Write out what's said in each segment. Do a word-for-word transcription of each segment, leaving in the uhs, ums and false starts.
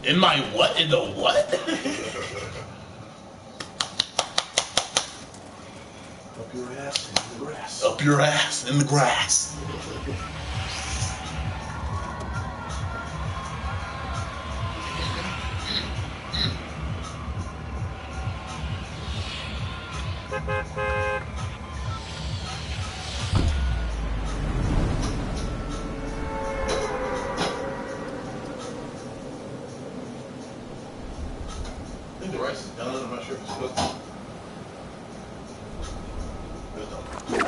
In my what? In the what? Up your ass in the grass. Up your ass in the grass. I think the rice is done. I'm not sure if it's cooked. It's done.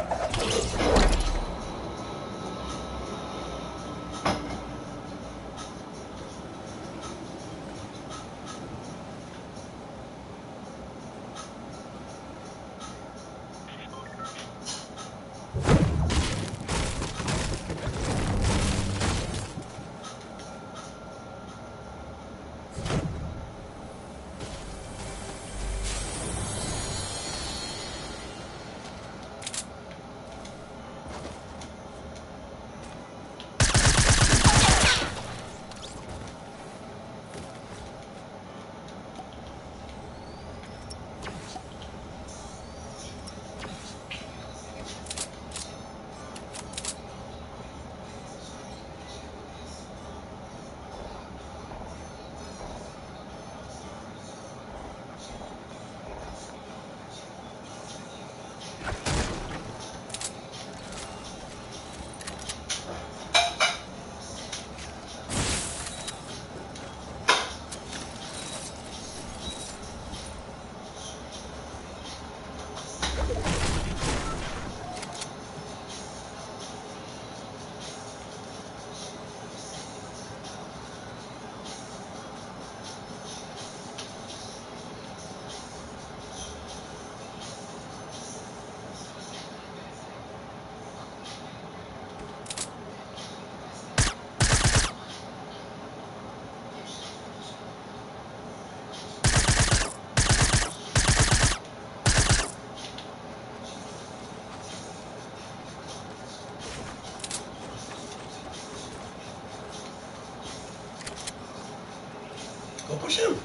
Go push him.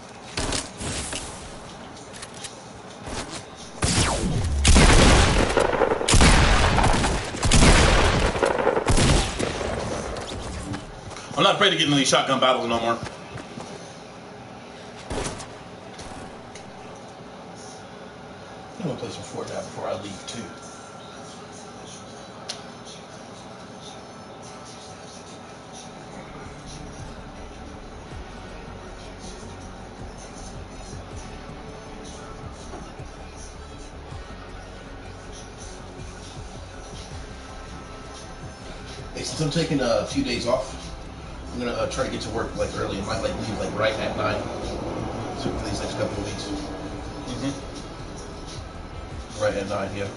I'm not afraid to get into these shotgun battles no more. I'm gonna play some Fortnite before I leave too. Hey, since I'm taking a few days off, I'm gonna uh, try to get to work like early. I might like leave like right at nine. So for these next couple of weeks. Mm-hmm. Right at nine, yeah.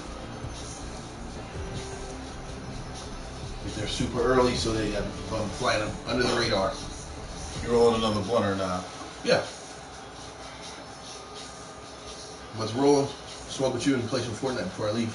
If they're super early, so they I'm flying under the radar. You rolling another blunt or not? Yeah. Let's roll. Smoke with you and play some Fortnite before I leave.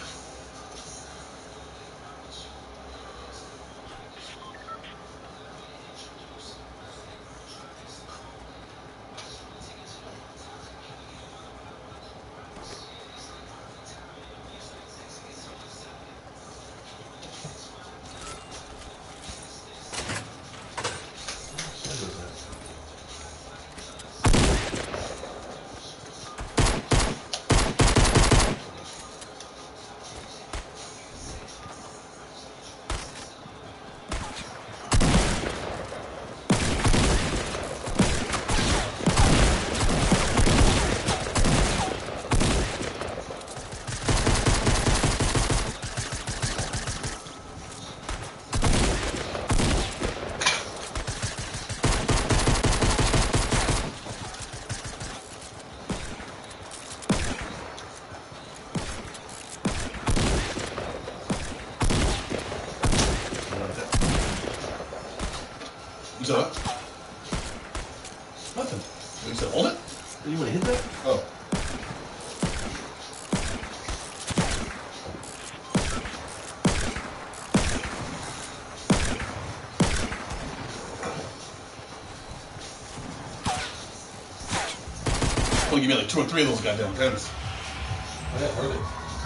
You said what? Nothing. You said hold it? You want to hit that? Oh. We'll give me like two or three of those goddamn pens. Oh, yeah, perfect.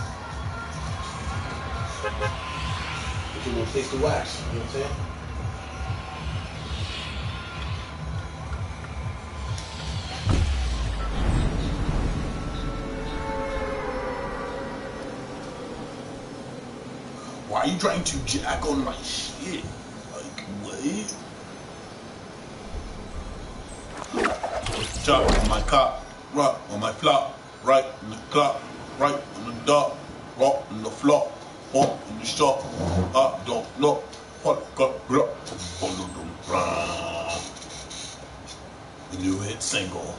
Get you a little taste of wax. You know what I'm saying? Why are you trying to jack on my shit? Like, what? Chop on my cop, rock on my flop, right on the clock, right on the dot, rock on the flop, walk in the shop, I don't know what got up, the new hit single.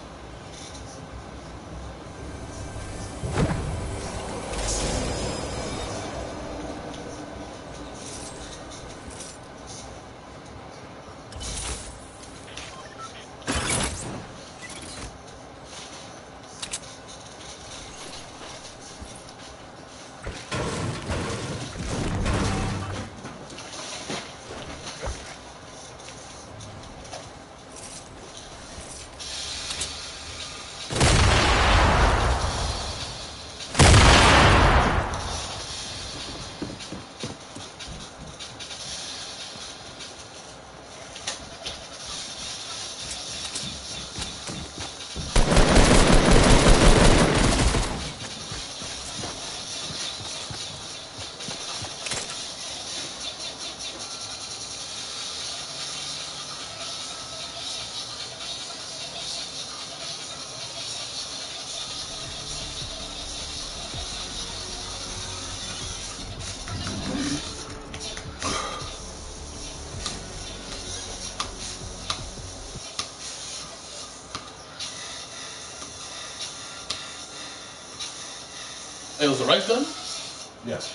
Hey, was the rice done? Yes.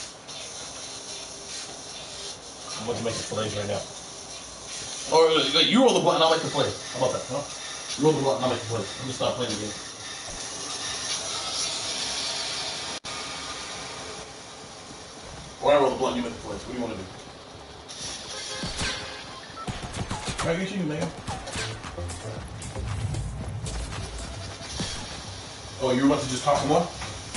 I'm about to make the fillets right now. Or uh, you roll the blunt and I'll make the play. How about that? Huh? You roll the blunt and I'll make the play. I'm gonna stop playing the game. Or I roll the blunt and you make the plays. What do you want to do? Alright, get you, man. Oh, you were about to just talk more?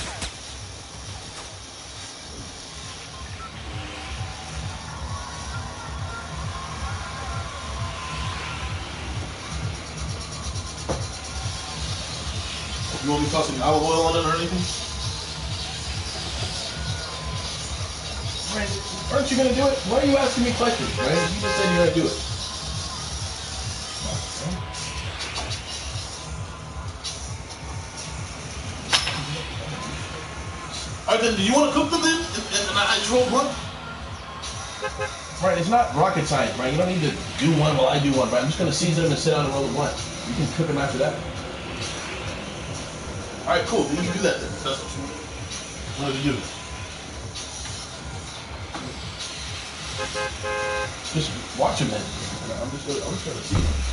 You want me to toss some olive oil on it or anything? Right, aren't you gonna do it? Why are you asking me questions, right? You just said you're gonna do it. Alright then, do you want to cook them then? And, and, and I just roll blunt? Right, it's not rocket science, right? You don't need to do one while I do one, right? I'm just gonna season them and sit down and roll the blunt. You can cook them after that. Alright, cool. Then you do that then. That's what you want. What do you do? Just watch them then. I'm just gonna, I'm just gonna season them.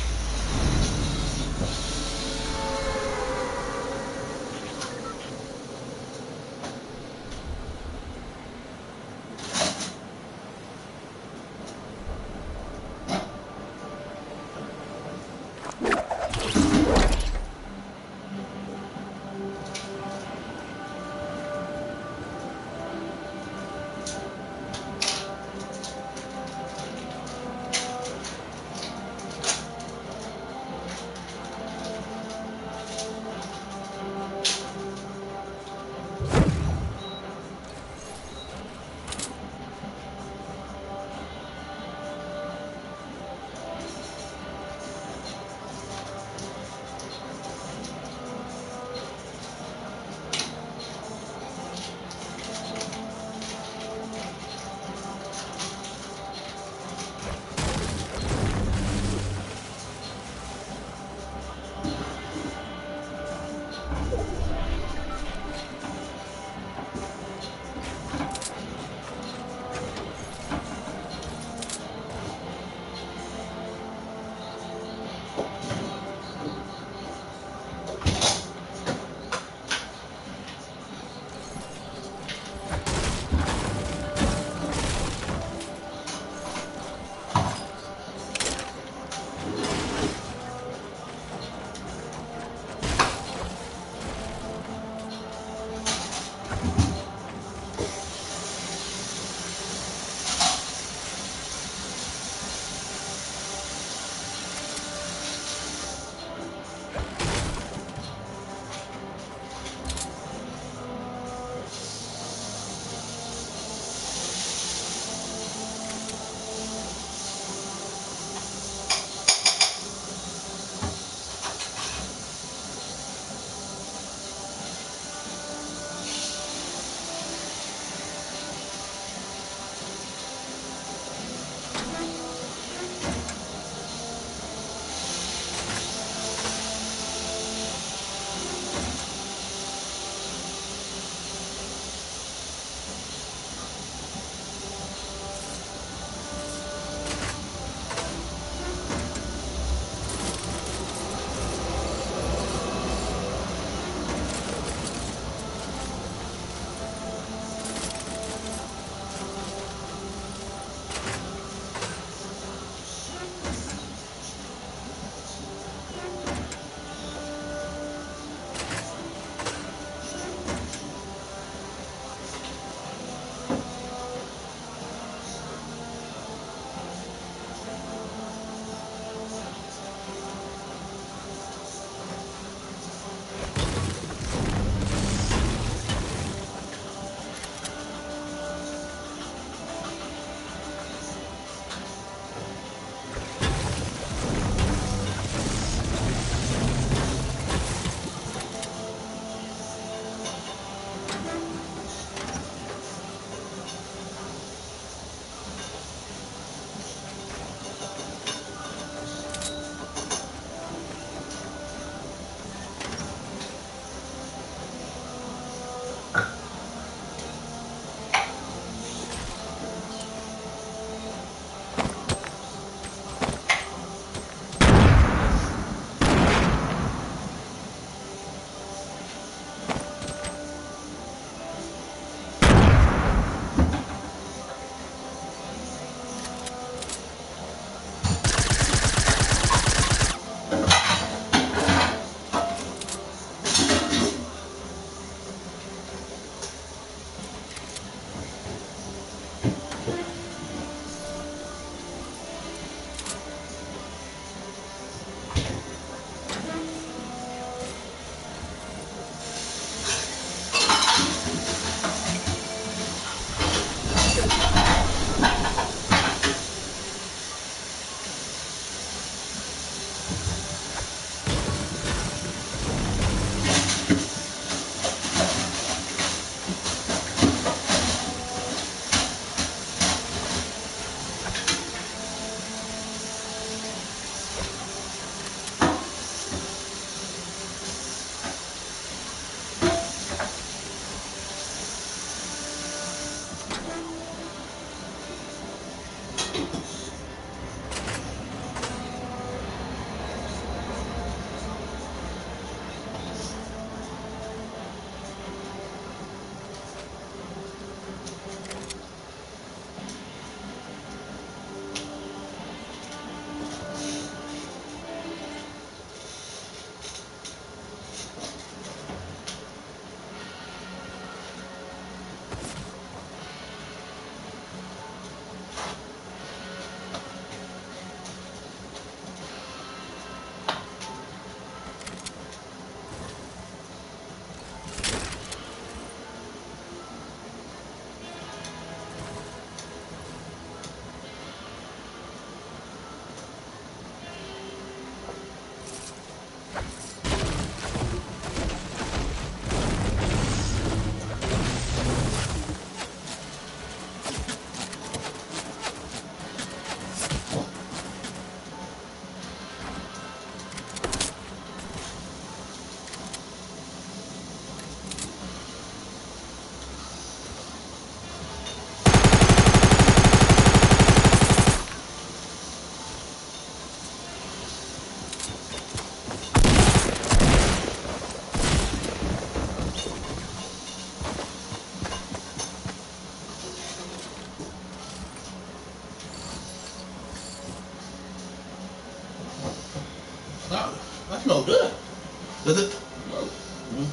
Does it? Mm-hmm.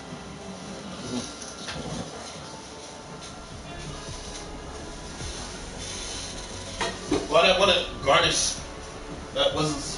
Well, I want to garnish. That was.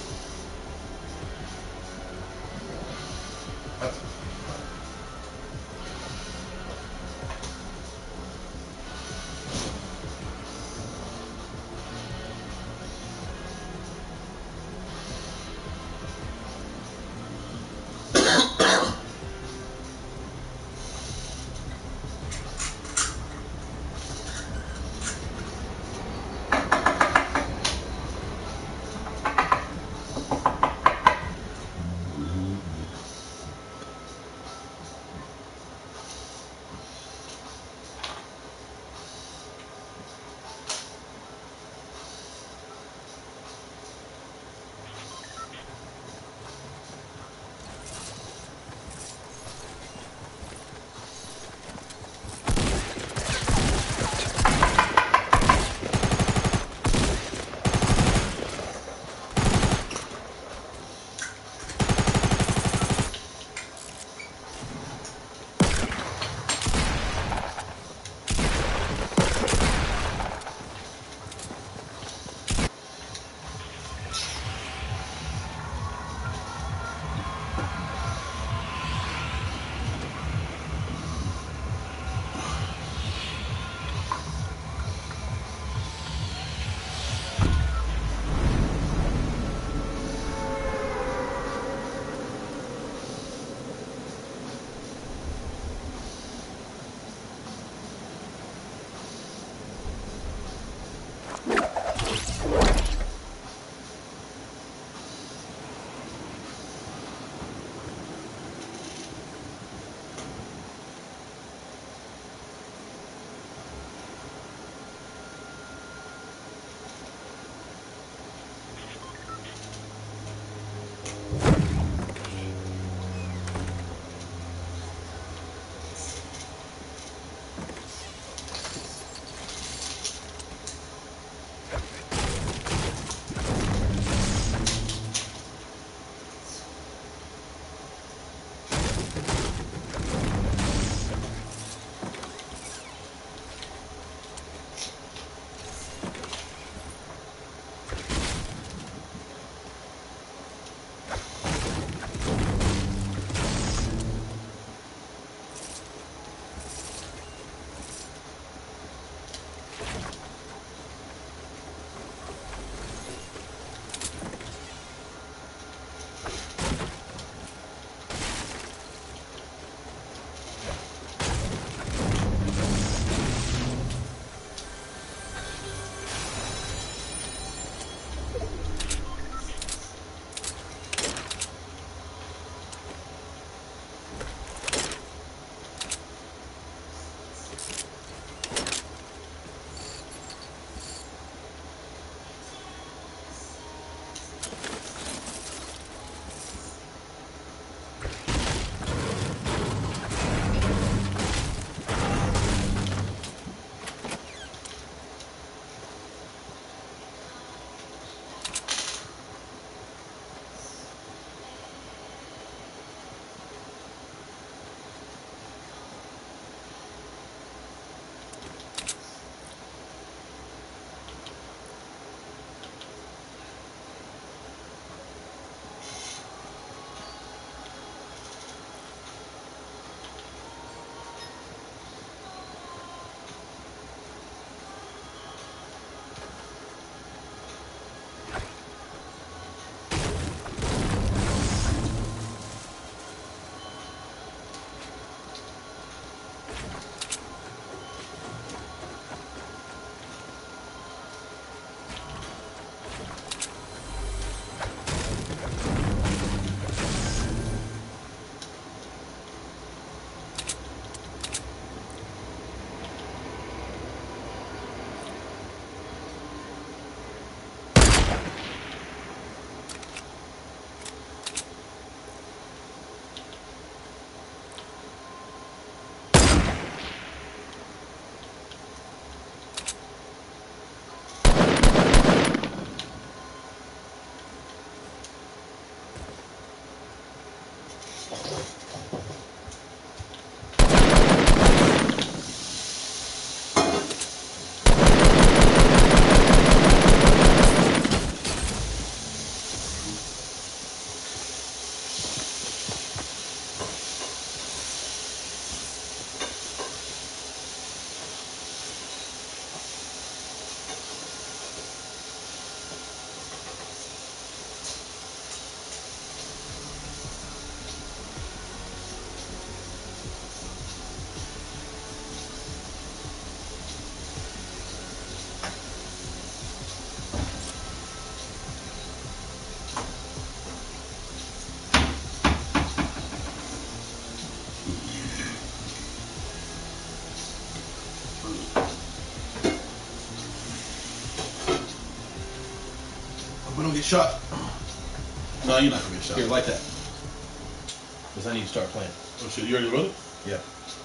Hope we don't get shot. No, you're not gonna get shot. Here, light that. Because I need to start playing. Oh shit, you already wrote it? Yeah.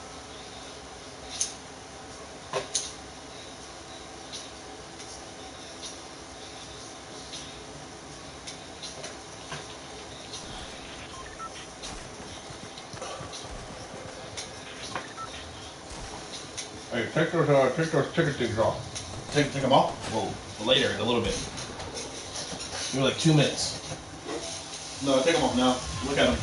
Hey, take those, uh, take those ticket things off. Take, take them off? Well, later, in a little bit. Give me like two minutes. No, take them off now. Look at them.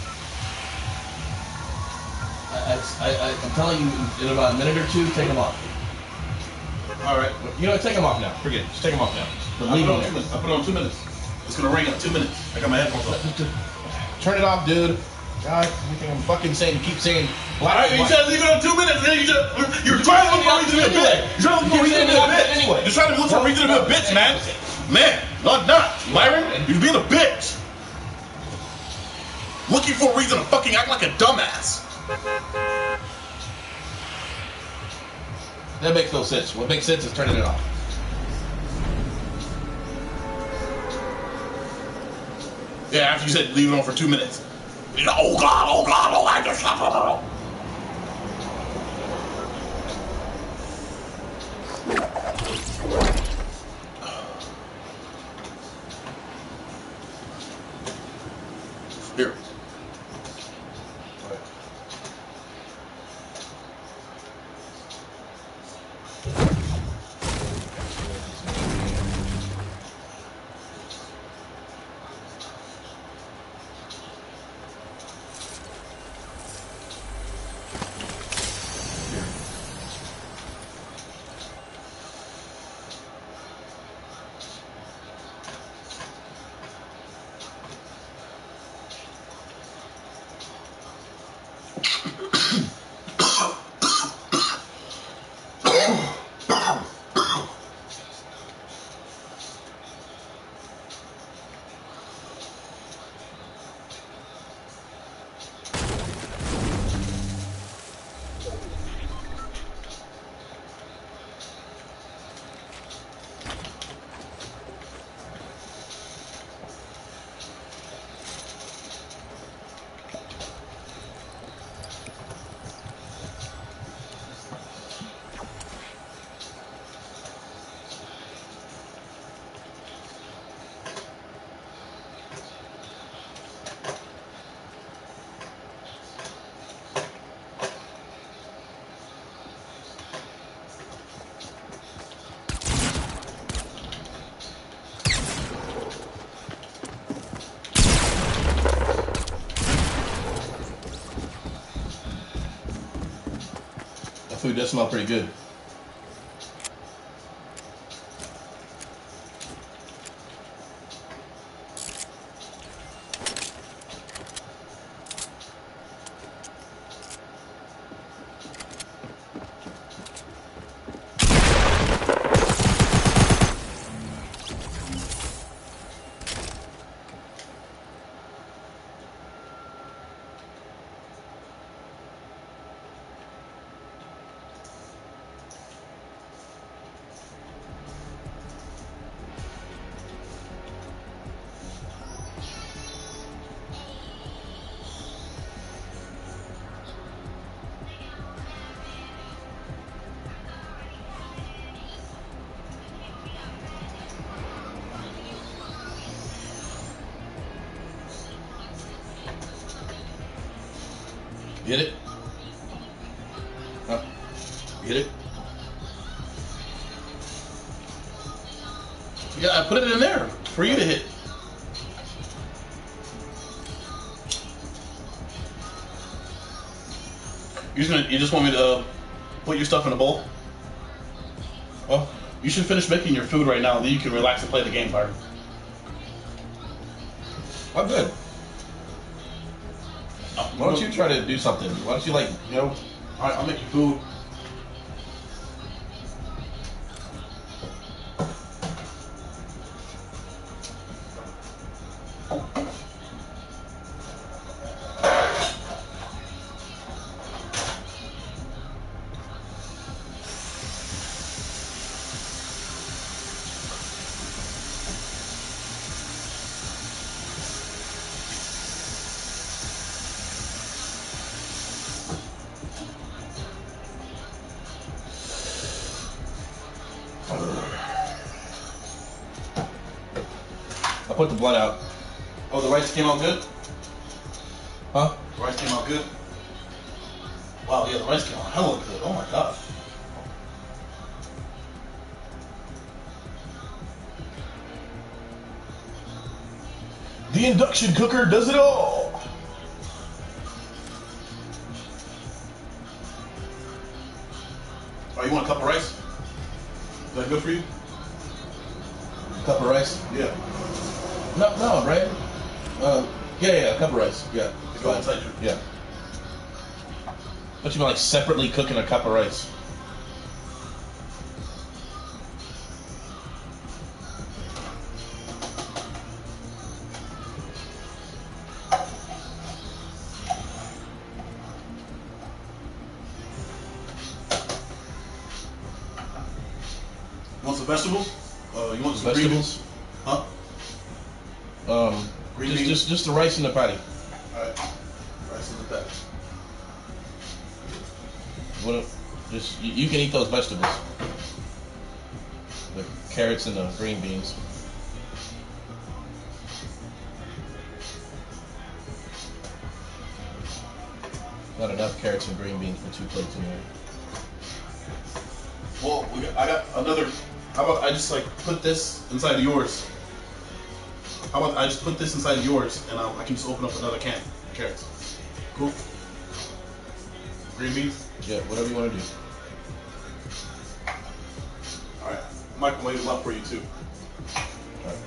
I, I, I, I'm telling you, in about a minute or two, take them off. All right. You know what? Take them off now. Forget it. Just take them off now. But I leave put, them on two there. minutes. I put it on two minutes. It's gonna ring up two minutes. I got my headphones on. Turn it off, dude. God, everything I'm fucking saying, keep saying black. Alright, you white. said leave it on two minutes, then you just you're trying to look for a reason to be a bitch. You're trying to look for a reason to be a bitch. Anyway. You're trying to look for a reason to be a bitch, man. Man, not not. Byron, you're being a bitch. Looking for a reason to fucking act like a dumbass. That makes no sense. What makes sense is turning it off. Yeah, after you said leave it on for two minutes. You know, oh god, oh god, oh I just Here. Food does smell pretty good. Get it? Huh? Get it? Yeah, I put it in there for you to hit. You just gonna, you just want me to uh, put your stuff in a bowl? Well, you should finish making your food right now, then you can relax and play the game, Byron. I'm good. Why don't you try to do something? Why don't you, like, you know? Alright, I'll make you food. I put the blood out. Oh, the rice came out good? Huh? The rice came out good? Wow, yeah, the rice came out hella good. Oh my gosh. The induction cooker does it all. Oh, you want a cup of rice? Is that good for you? Cup of rice? Yeah. No, no, right? Uh, yeah, yeah, a cup of rice. Yeah. To go inside you. Yeah. But you mean like separately cooking a cup of rice? You want some vegetables? Uh, you want some Vegetables? Green, huh? Um, Green just, beans? just, just the rice and the patty. Alright. Rice in the patty. What? Just you, you can eat those vegetables. The carrots and the green beans. Not enough carrots and green beans for two plates in there. Well, we got, I got another. How about I just like put this inside of yours? How about I just put this inside of yours and um, I can just open up another can of carrots. Cool. Green beans. Yeah, whatever you want to do. All right. Microwave is up for you too. All right.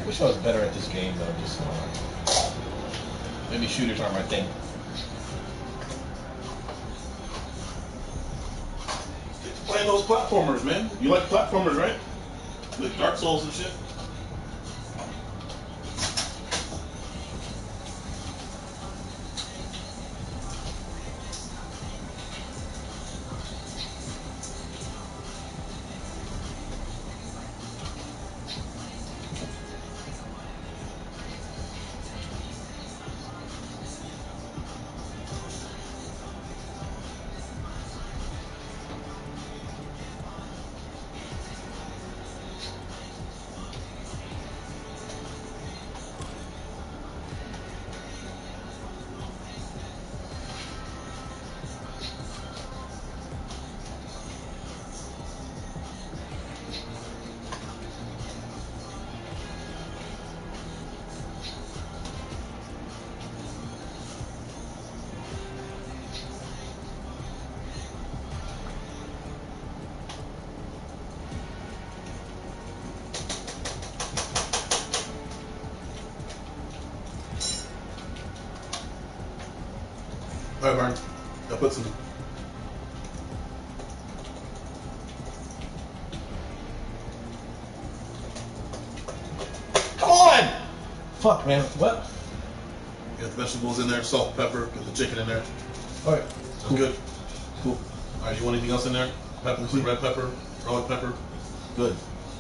wish I was better at this game though. Just uh, maybe shooters aren't my thing. Playing those platformers, man. You like platformers, right? Like Dark Souls and shit. All right, Martin. I'll put some. Come on! Fuck, man. What? Get the vegetables in there, salt, pepper, get the chicken in there. All right. Sounds Cool. good. Cool. All right, you want anything else in there? Pepper, some red pepper, garlic pepper. Good.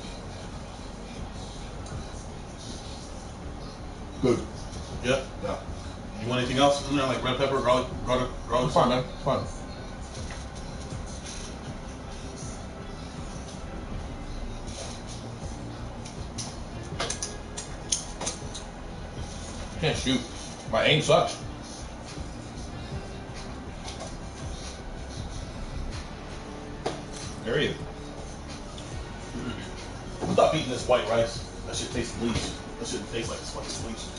Good. Yeah. Yeah. You want anything else in there, like red pepper, garlic, garlic, garlic? It's fine, man. It's fine. Can't shoot. My aim sucks. Period. Stop eating this white rice. That shit tastes bleached. That shit tastes like it's fucking bleached.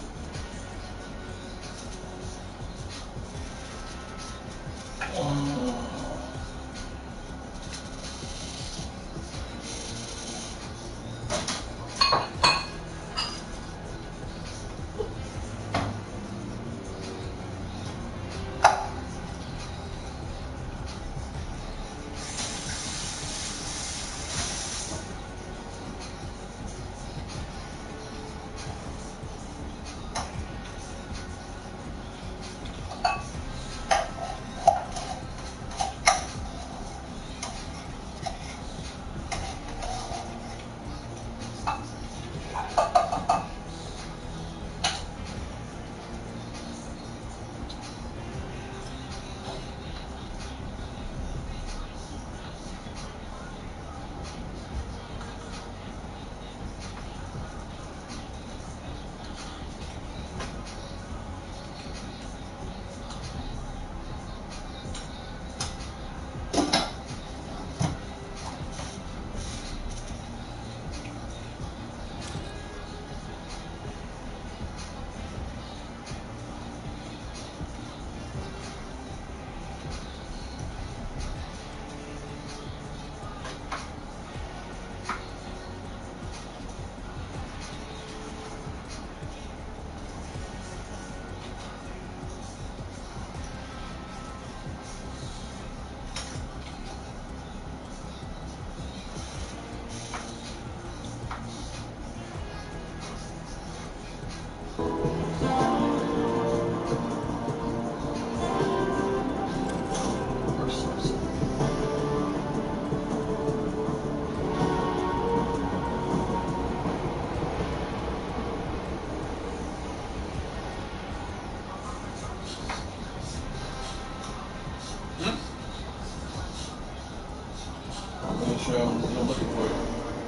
Sure, I'm, I'm looking for it.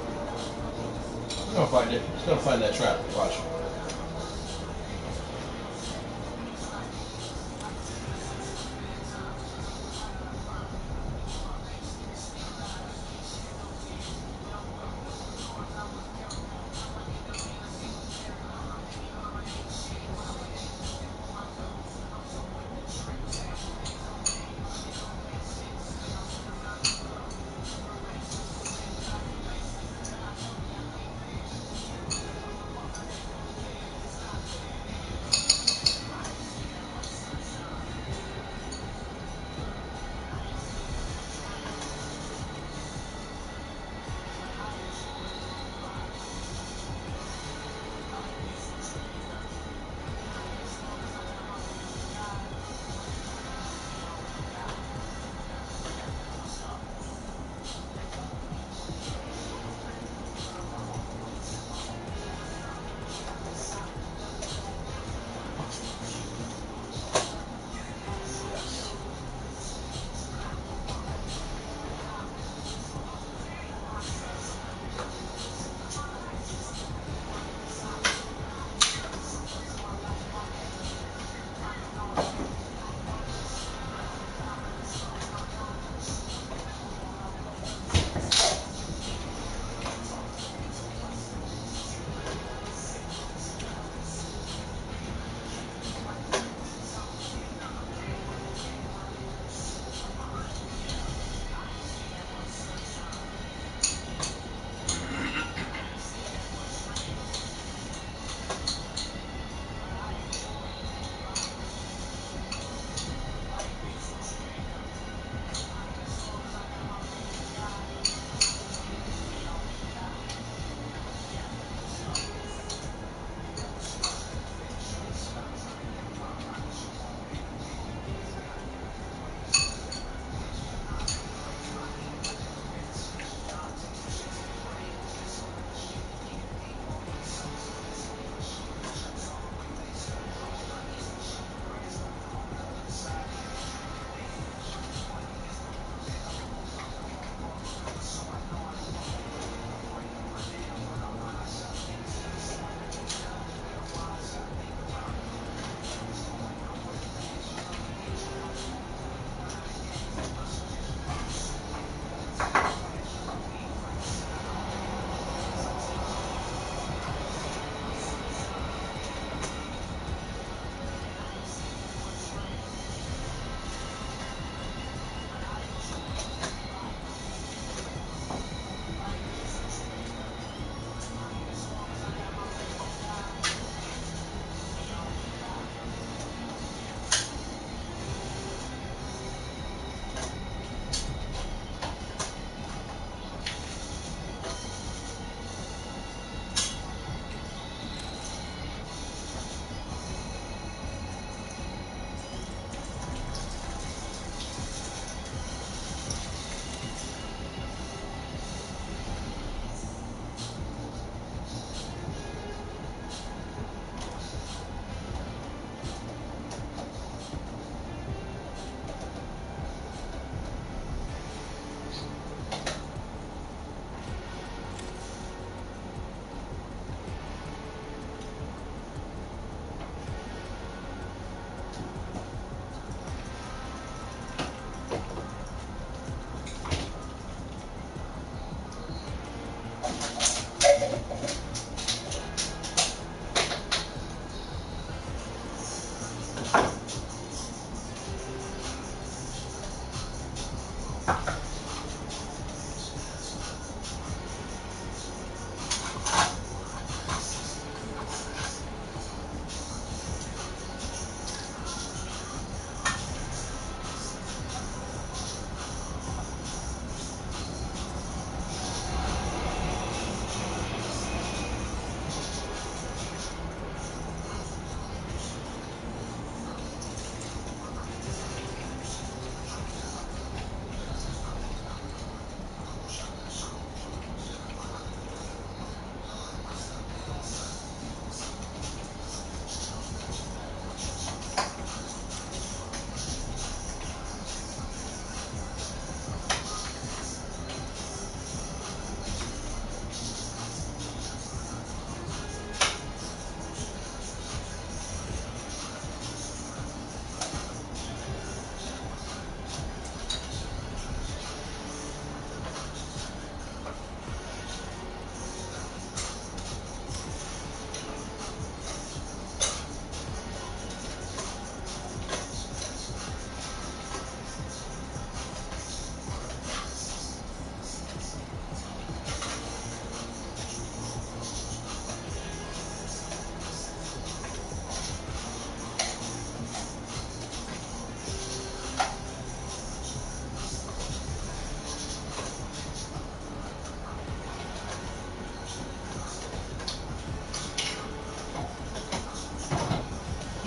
I'm gonna find it. It's gonna find that trap. Watch.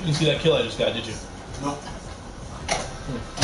didn't see that kill I just got, did you? No. Hmm.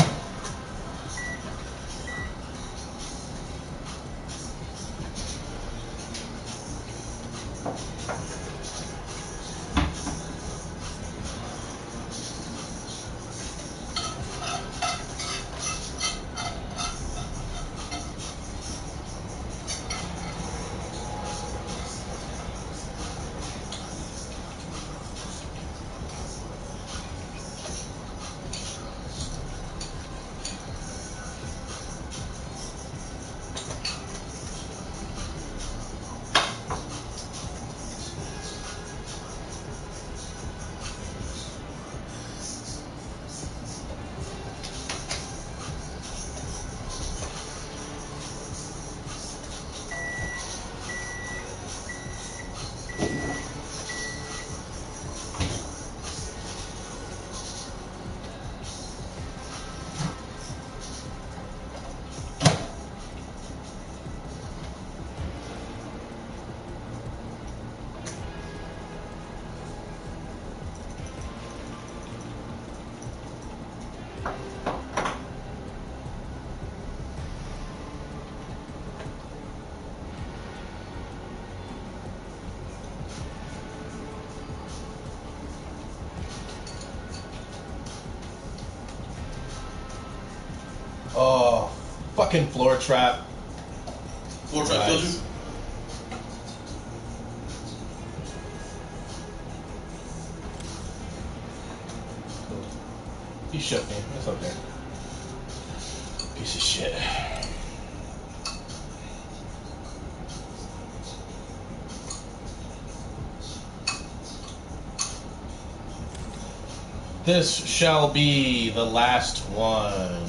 Oh, fucking floor trap. Floor trap kills you? He shook me. That's okay. Piece of shit. This shall be the last one.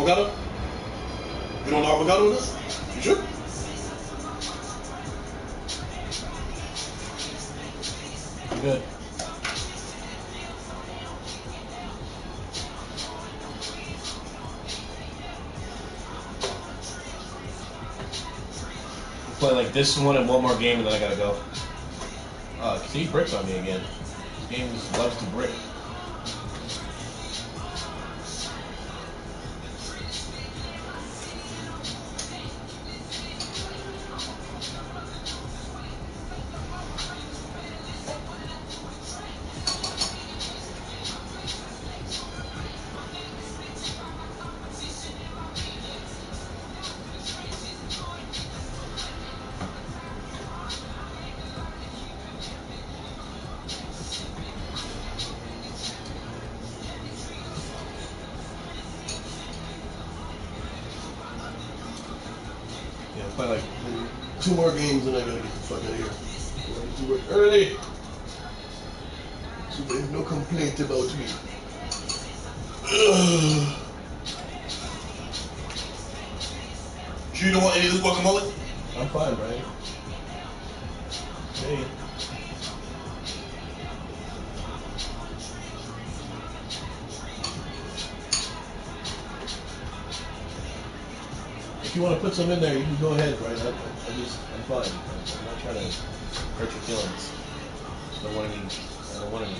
avocado? You don't know avocado in this? You sure? Good. We'll play like this one and one more game and then I gotta go. Uh, see, bricks on me again. This game just loves to brick. Yeah, play like two more games and I gotta get the fuck out of here. I need to work early. So there's no complaint about me. Ugh. Sure you don't want any of this guacamole? I'm fine, Brian. Hey. If you want to put some in there, you can go ahead, Brian. I, I just, I'm fine. I'm not trying to hurt your feelings. Just don't want any, I don't want any.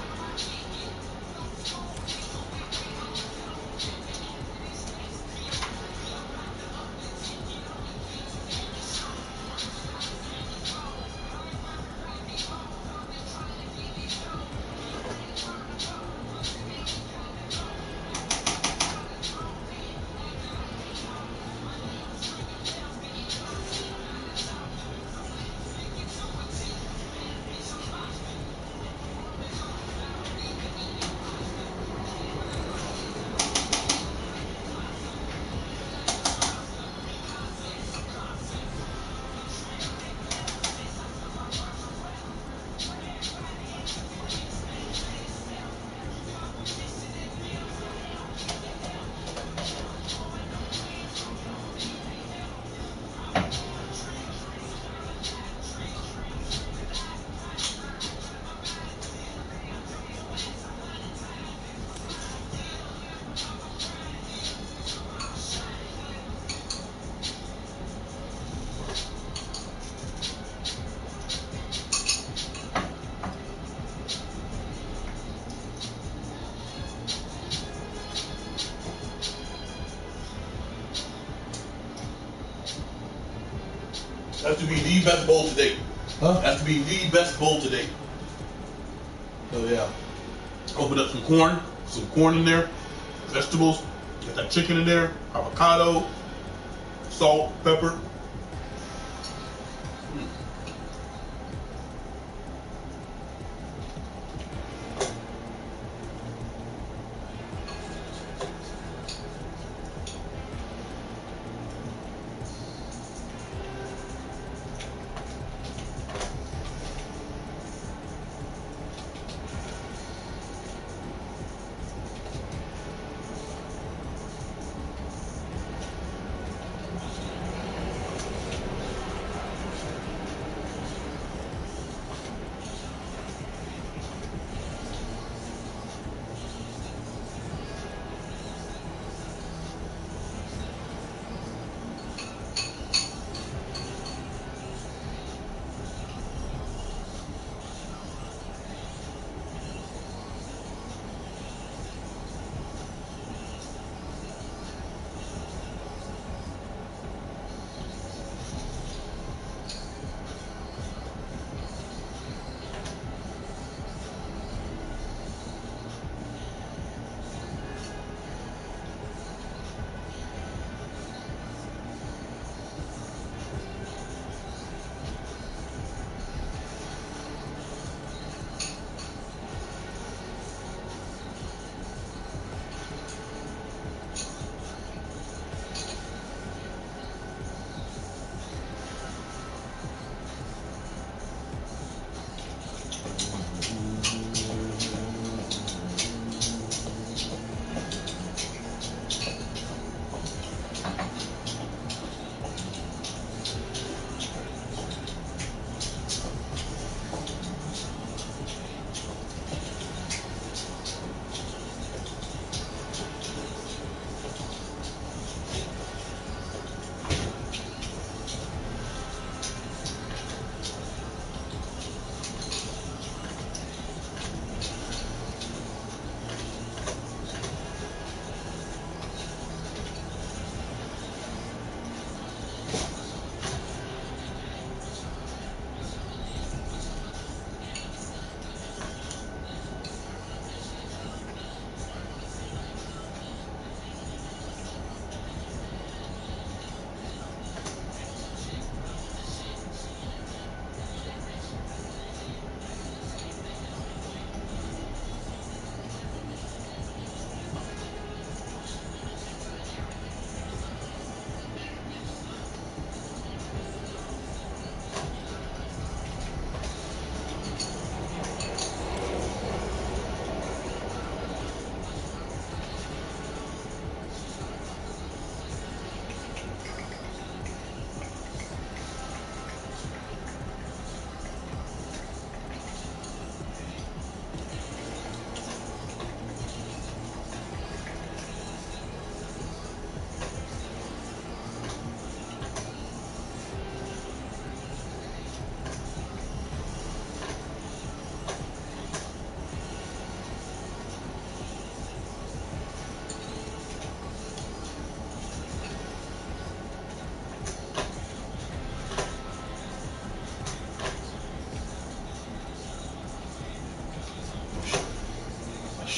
Has to be the best bowl today. Huh? Has to be the best bowl today. Oh, yeah. Open up some corn, some corn in there, vegetables, get that chicken in there, avocado, salt, pepper.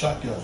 shotgun.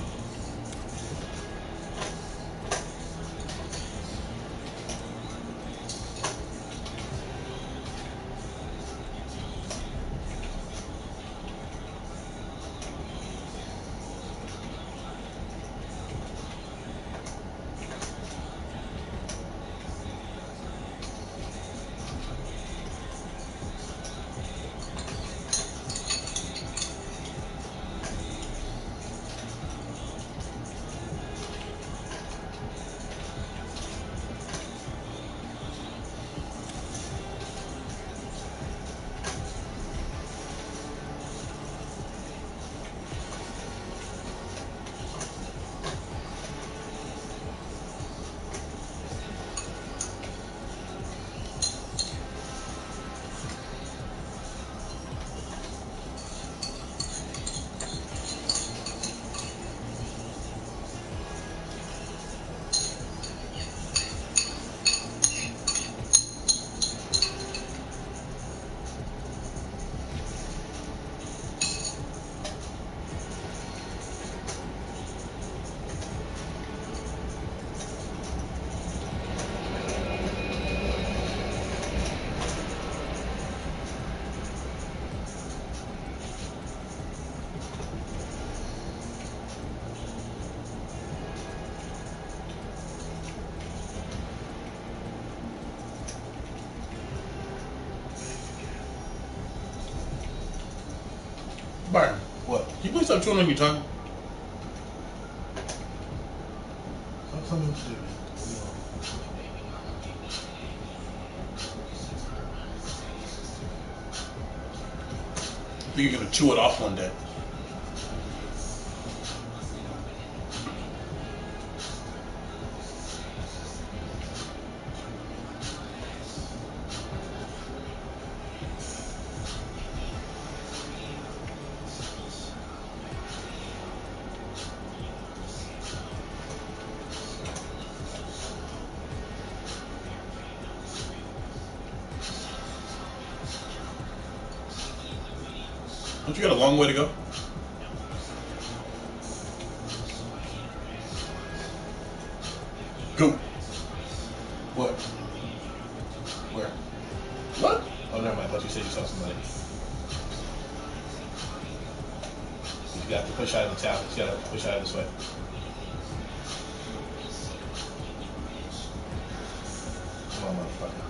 Barton, What? can you please stop chewing on your tongue? Stop telling me what to do. I think you're gonna chew it off one day. Don't you got a long way to go? Go. What? Where? What? Oh, never mind. I thought you said you saw somebody. You got to push out of the town. You got to push out of this way. Come on, motherfucker.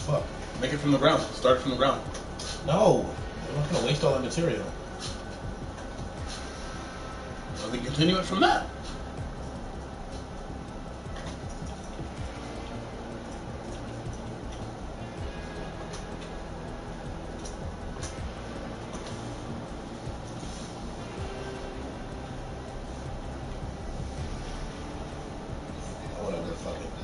fuck. Make it from the ground. Start from the ground. No, I'm not gonna waste all that material. So then continue it from that. Whatever, fuck it.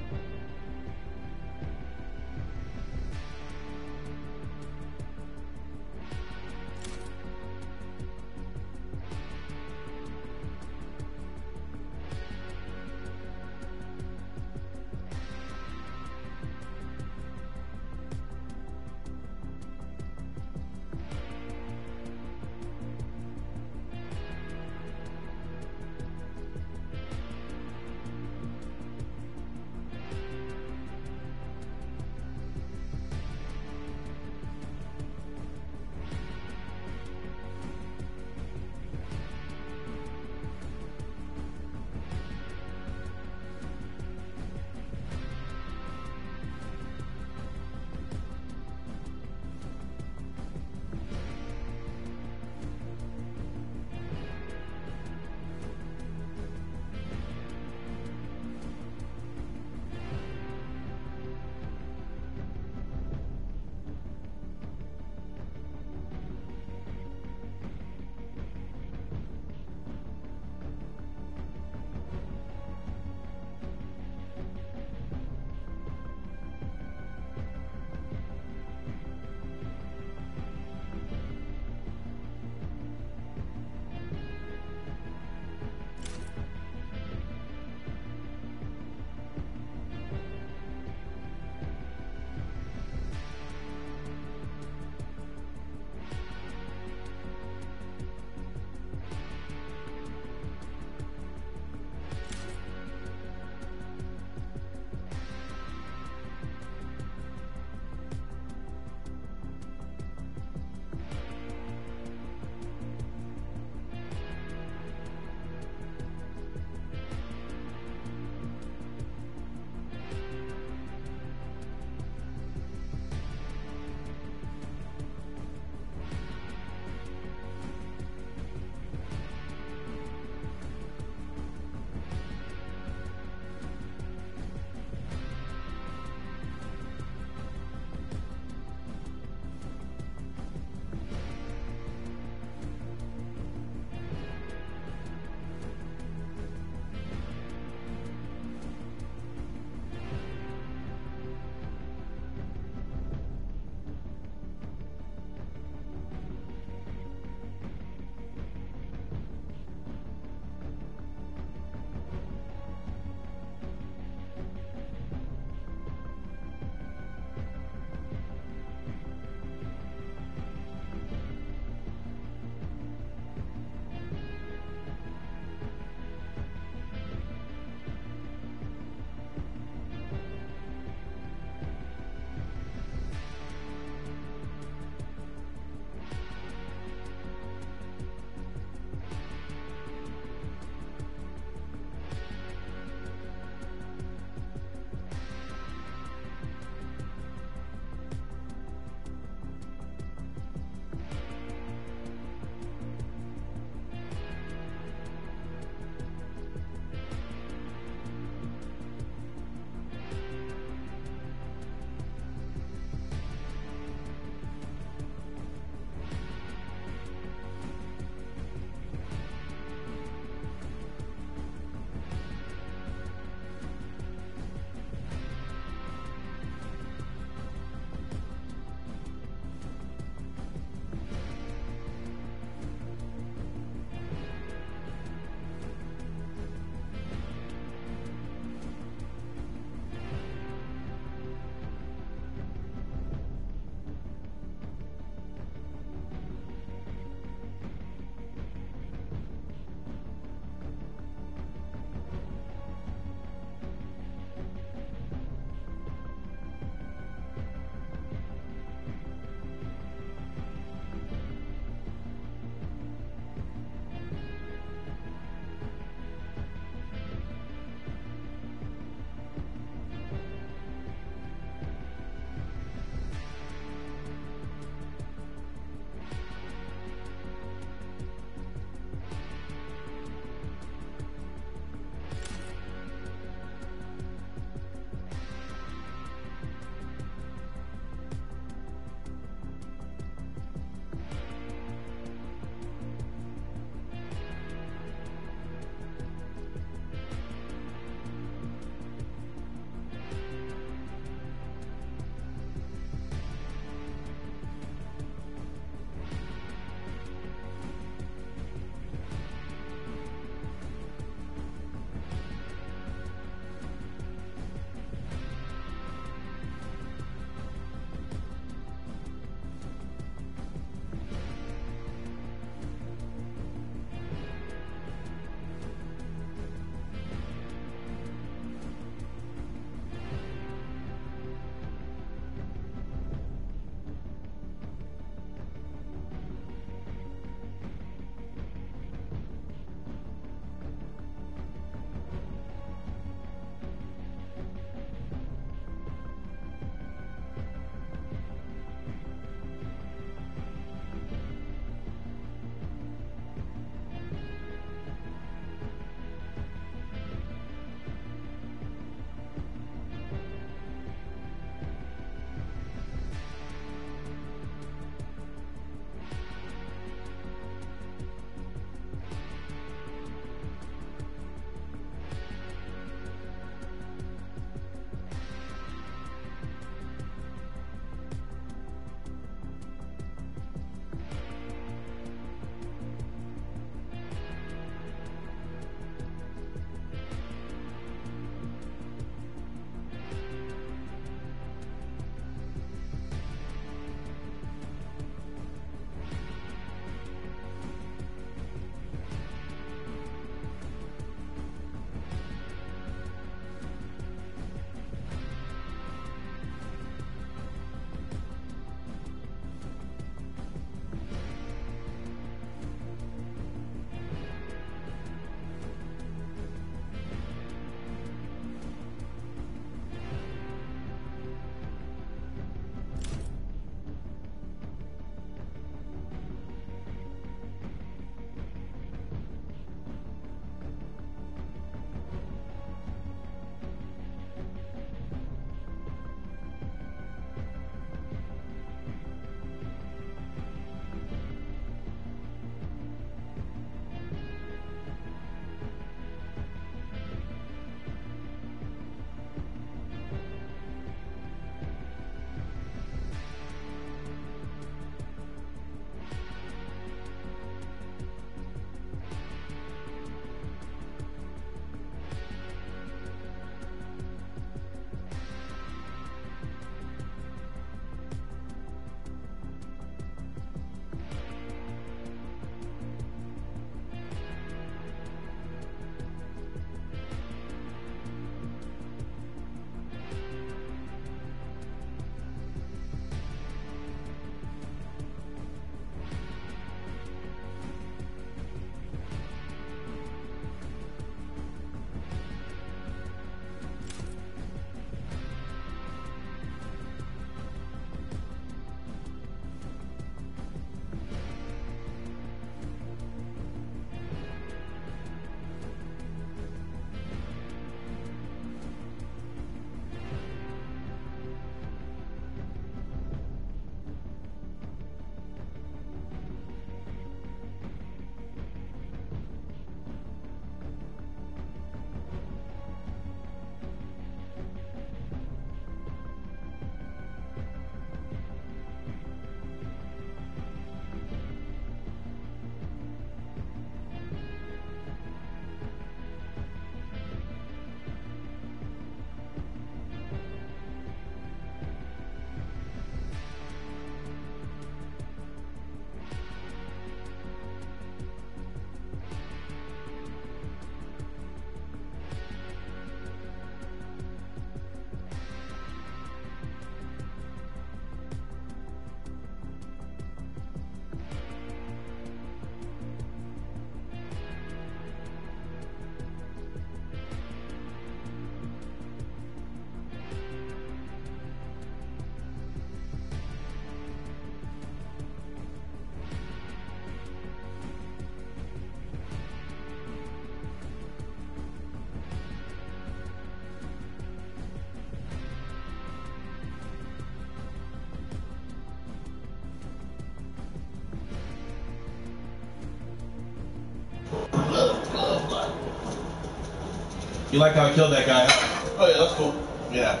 You like how I killed that guy? Huh? Oh yeah, that's cool. Yeah.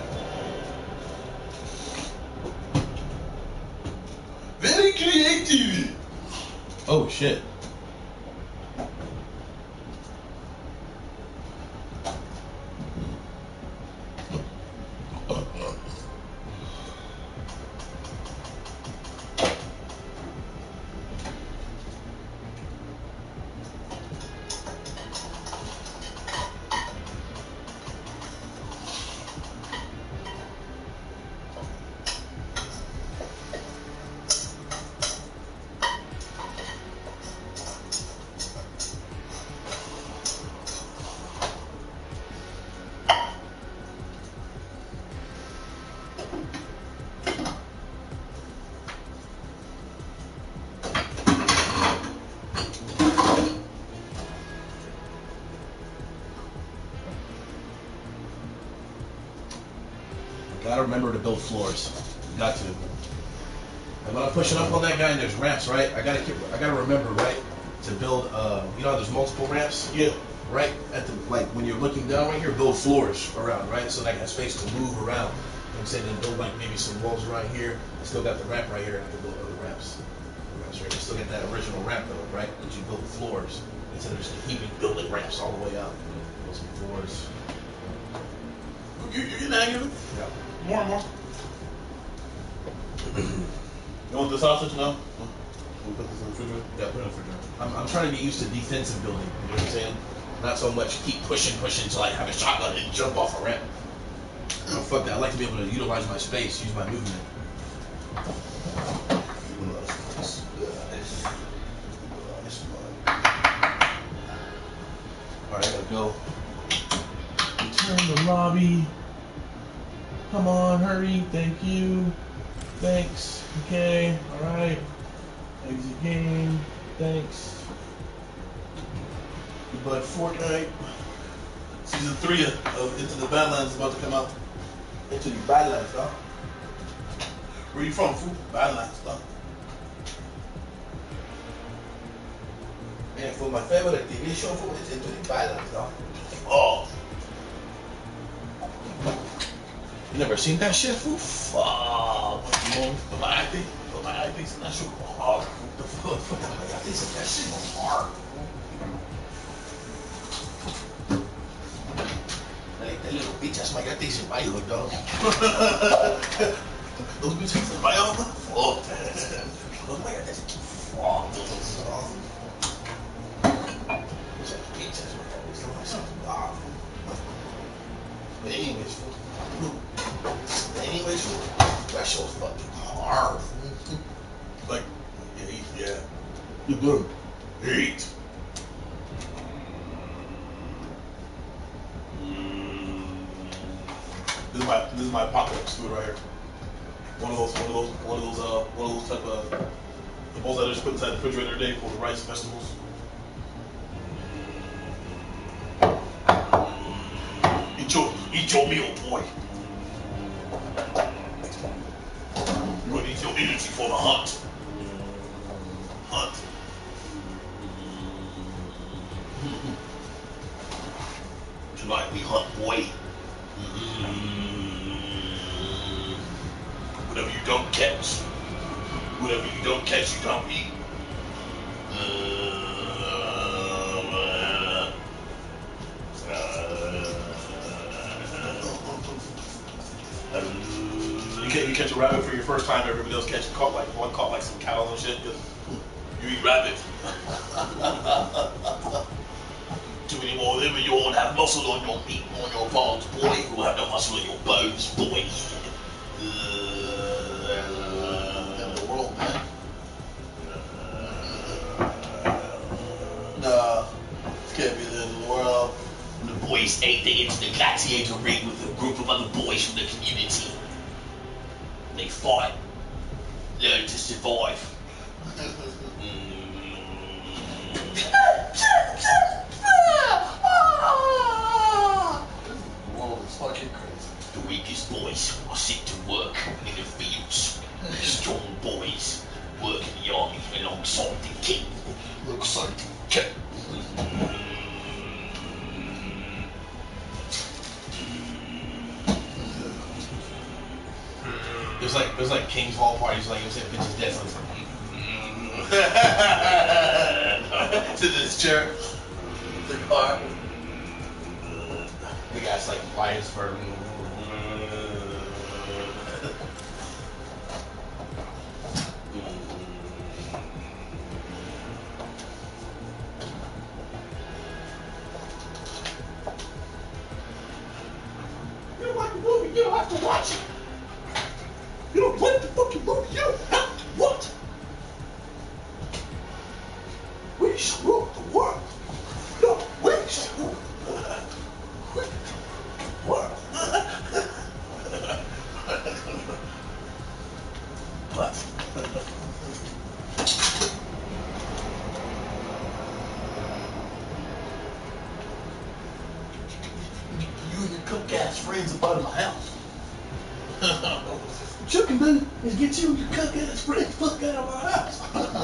Very creative. Oh shit. Gotta remember to build floors. Got to. And when I'm pushing up on that guy and there's ramps, right? I gotta keep, I gotta remember, right, to build. Uh, you know, how there's multiple ramps. Yeah. Right at the like when you're looking down right here, build floors around, right, so that I have space to move around. You know what I'm saying? Then build like maybe some walls around here. I still got the ramp right here. I can build other ramps. Ramps right here. Still got that original ramp though, right? That you build floors instead of just keeping building ramps all the way up. Build some floors. You, you're getting angry. Yeah. More and more. You want the sausage now? We'll put this in the refrigerator. Yeah, put it in the refrigerator. I'm, I'm trying to get used to defensive building. You know what I'm saying? Not so much keep pushing, pushing until I have a shotgun and jump off a ramp. Oh, fuck that. I like to be able to utilize my space, use my movement. Alright, I gotta go. Return the lobby. Come on, hurry. Thank you. Thanks. Okay. Alright. Exit game. Thanks. But Fortnite season three of, of Into the Badlands is about to come out. Into the Badlands, dog. Where you from, fool? Badlands, dog. Man, for my favorite T V show, fool, it's Into the Badlands, dog. Oh. You never seen that shit, fool? Fuck. But my acting, but my acting's in that shit hard. The fuck, fuck, I think that shit was hard. Like that little bitch, that's my God, thinks in my hood, dog. Those bitches in my own. Fuck. Oh my God, that's fuck. Bitch, that's my God, it's like something dog. But anyways, fool. Anyways, fool, that show's fucking hard. Like, yeah, yeah. You good? Eight. This is my this is my apocalypse food right here. One of those one of those one of those uh one of those type of the bowls that I just put inside the refrigerator today for the rice vegetables. Eat your eat your meal, boy. You're gonna need your energy for the hunt. Hunt. Tonight we hunt, boy. Whatever you don't catch, whatever you don't catch, you don't eat. You can't you catch a rabbit for your first time. Everybody else catch caught like one caught like some cattle and shit. You eat rabbit. Too many more of them and you won't have muscle on your meat, on your bones, boy. You will have no muscle in your bones, boy. In the world, man. Nah, can't be the end of the world. When the boys ate, they entered the gladiator ring with a group of other boys from the community. They fought, learned to survive. World is fucking crazy. The weakest boys are sent to work in the fields. The strong boys work in the army alongside the king. Alongside the king. There's like King's Hall parties, like you said, bitches dead, so it's like to this chair, the car. The guy's like lions for. You don't like the movie, you don't have to watch it. You don't like the fucking movie, you don't have to watch it. We should rule the world. No, we should rule the world. What? You and your cook-ass friends up out of my house. What you can do is get you and your cook-ass friends fuck out of my house.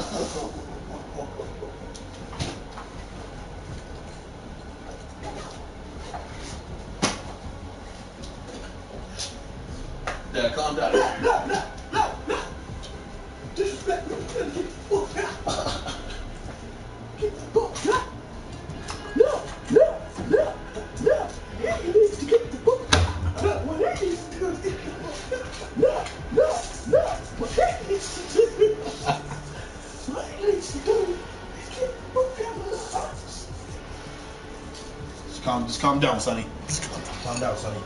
Dad, calm down. No, no, no, no, no. Disrespect me. You gotta get the fuck out. Get the fuck out. No, no, no, no. He needs to get the fuck out. No, what he needs to do is get the fuck out. No, no, no. What he needs to do. What he needs to do is get the fuck out of the house. Just calm, just calm down, Sonny. Just calm down. Calm down, Sonny.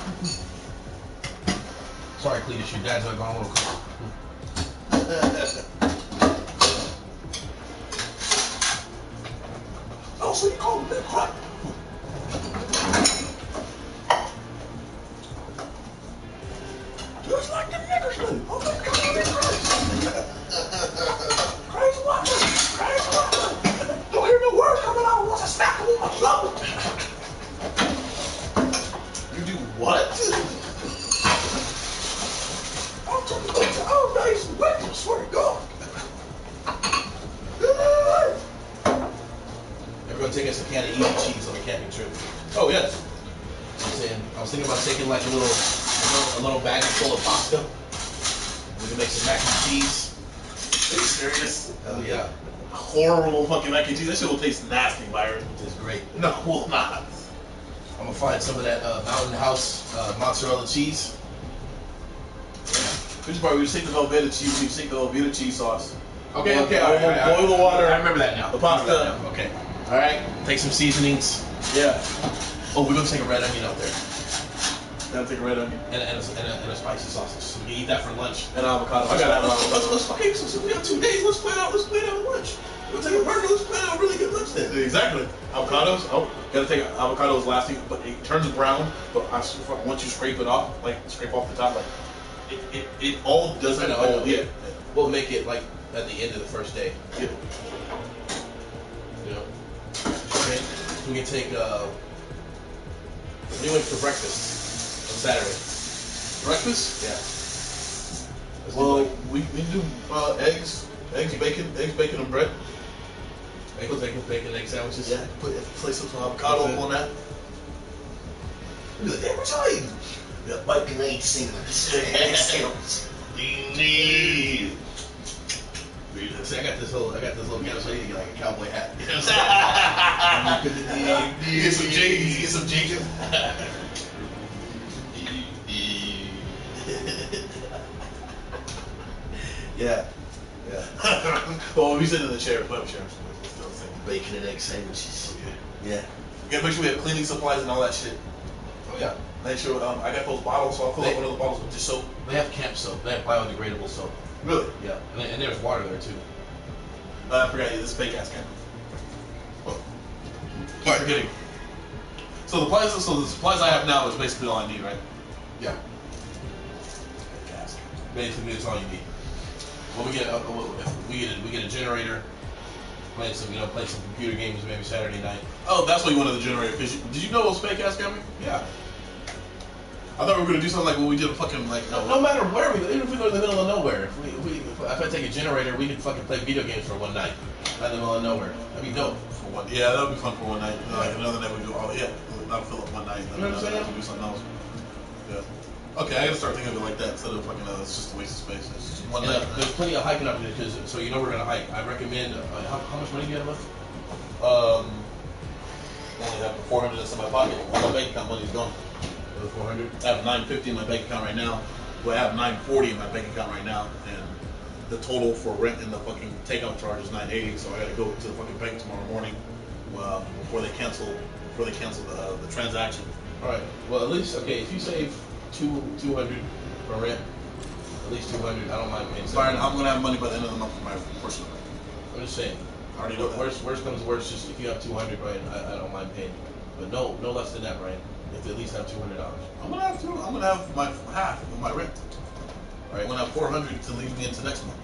Sorry, Cletus, your dad's like going a little cool. Oh, so you call him Big Crap? Just like the niggers do. Oh, my God, Big Christ. Crazy white man. Crazy white man. Don't hear no word coming out once I smack him with my thumb. You do what? I'm talking about the old days and wicked, I swear to God. Everyone take us a can of easy cheese on a camping trip. Oh, yes. I'm saying, I was thinking about taking like a little, a little, a little bag full of pasta. We can make some mac and cheese. Are you serious? Hell yeah. Horrible fucking mac and cheese. That shit will taste nasty, Byron. It is great. No, it will not. I'm gonna find some of that uh, Mountain House uh, mozzarella cheese. Which part? We just take the Velveeta cheese. We just take the Velveeta cheese sauce. Okay, Boil- okay, boil, all right, all right, boil the water. I remember that now. The I remember pasta. that now. Okay. All right. Take some seasonings. Yeah. Oh, we're gonna take a red onion out there Gotta take a red onion. and, and, a, and, a, and a spicy sausage. So we can eat that for lunch. And avocado. I Let's, got let's, avocado. let's, let's, okay, so, so we got two days. Let's plan out. Let's plan out lunch. We'll take a burger. Let's plan out a really good lunch then. Exactly. Avocados. Oh, gotta take avocados last thing, but it turns brown. But I, once you scrape it off, like scrape off the top, like it, it, it all doesn't. I know, I know. all, yeah. We'll make it like at the end of the first day. Yeah. You know. Okay. We can take. Uh, what do you want for breakfast on Saturday? Breakfast? Yeah. Let's do Well, like we we do uh, eggs, eggs, bacon, eggs, bacon, and bread. eggs, bacon, bacon, egg sandwiches. Yeah. Put place some avocado Okay. on that. Be like, damn, what y'all eating? Yeah, bacon, egg sandwich. Egg sandwich. Need. See, I got this little, I got this little ghetto, so I need to get like a cowboy hat. You know what I'm saying? Get some jeans. Get some jeans. Yeah. Yeah. Well, we sit in the chair. Web chair. Bacon and egg sandwiches. Yeah. We gotta make sure we have cleaning supplies and all that shit. Oh yeah. Make sure um, I got those bottles, so I'll fill up one of the bottles with just soap. They have camp soap. They have biodegradable soap. Really? Yeah. And, and there's water there too. Uh, I forgot. Yeah, this fake ass camera. Oh. Keep forgetting. So the supplies, so the supplies I have now is basically all I need, right? Yeah. Fake ass camera. Basically, that's all you need. Well, we get a, we get a, we get a generator. Play some, you know, play some computer games maybe Saturday night. Oh, that's why you wanted the generator. Cause you, did you know it was fake ass camera? Yeah. I thought we were gonna do something like what we did. Fucking like No, no matter where we go, even if we go to the middle of nowhere, if we, if we if I take a generator, we could fucking play video games for one night, out in the middle of nowhere. That'd be dope. For one, yeah, that would be fun for one night. Like another night we do. Oh yeah, not fill up one night. You know what I'm saying? We do something else. Yeah. Okay, I gotta start thinking of it like that instead of fucking. Uh, it's just a waste of space. It's just one And, night. uh, there's plenty of hiking opportunities, because so you know we're gonna hike. I recommend. Uh, how, how much money do you have left? Um, I only have four hundred that's in my pocket. All my bank account money's gone. four hundred. I have nine fifty in my bank account right now. Well, I have nine forty in my bank account right now, and the total for rent and the fucking takeout charge is nine eighty. So I gotta go to the fucking bank tomorrow morning uh, before they cancel before they cancel the uh, the transaction. All right. Well, at least okay. If you save two two hundred for rent, at least two hundred. I don't mind paying. Byron, I'm gonna have money by the end of the month for my portion of it. I'm just saying. I already know that. Worst worst comes to worst, just if you have two hundred, Brian, I, I don't mind paying. But no no less than that, Brian. If you at least have two hundred dollars. I'm gonna have to. I'm gonna have my half of my rent. All right, I'm gonna have four hundred to leave me into next month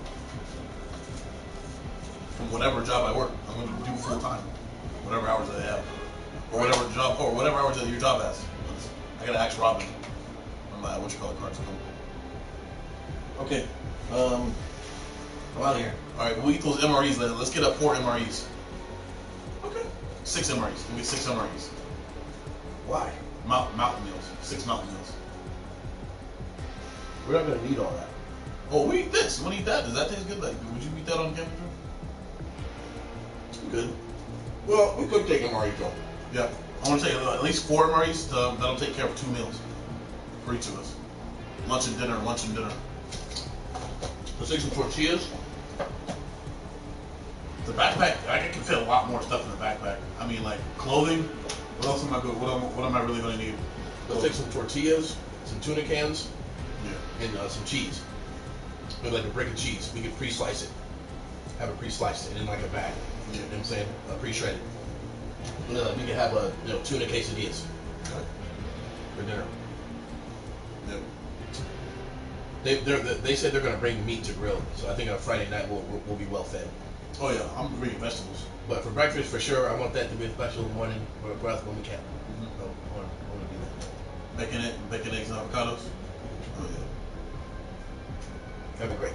from whatever job I work. I'm gonna do full time, whatever hours that I have, or whatever job, or whatever hours that your job has. I gotta ask Robin on my what you call it cards. Okay. Um. I'm out of here. All right, we'll eat those M R Es. Let's get up four M R Es. Okay. Six M R Es. Give me six M R Es. Why? Mount, mountain meals. Six mountain meals. We're not gonna need all that. Oh, we eat this. You want to eat that? Does that taste good? Like, would you eat that on camera? Good. Well, we could take M R E though. Yeah. I want to take at least four M R Es. To, that'll take care of two meals for each of us. Lunch and dinner. Lunch and dinner. Let's take some tortillas. The backpack. I can fit a lot more stuff in the backpack. I mean, like clothing. What else am I good? What am, what am I really going to need? Let's take some tortillas, some tuna cans, Yeah. and uh, some cheese. Maybe like a brick of cheese. We could pre-slice it. Have it pre-sliced and in like a bag. You know what I'm saying? Uh, pre-shredded. And, uh, we could have a you know tuna quesadillas Okay. for dinner. Yeah. They they're, they said they're gonna bring meat to grill, so I think on Friday night we'll we'll, we'll be well fed. Oh yeah, I'm bringing vegetables. But for breakfast, for sure, I want that to be a special morning for a breath when we can. Mm-hmm. Oh, I want, I want to do that. Bacon, it, bacon, eggs, and avocados. Oh yeah. That'd be great.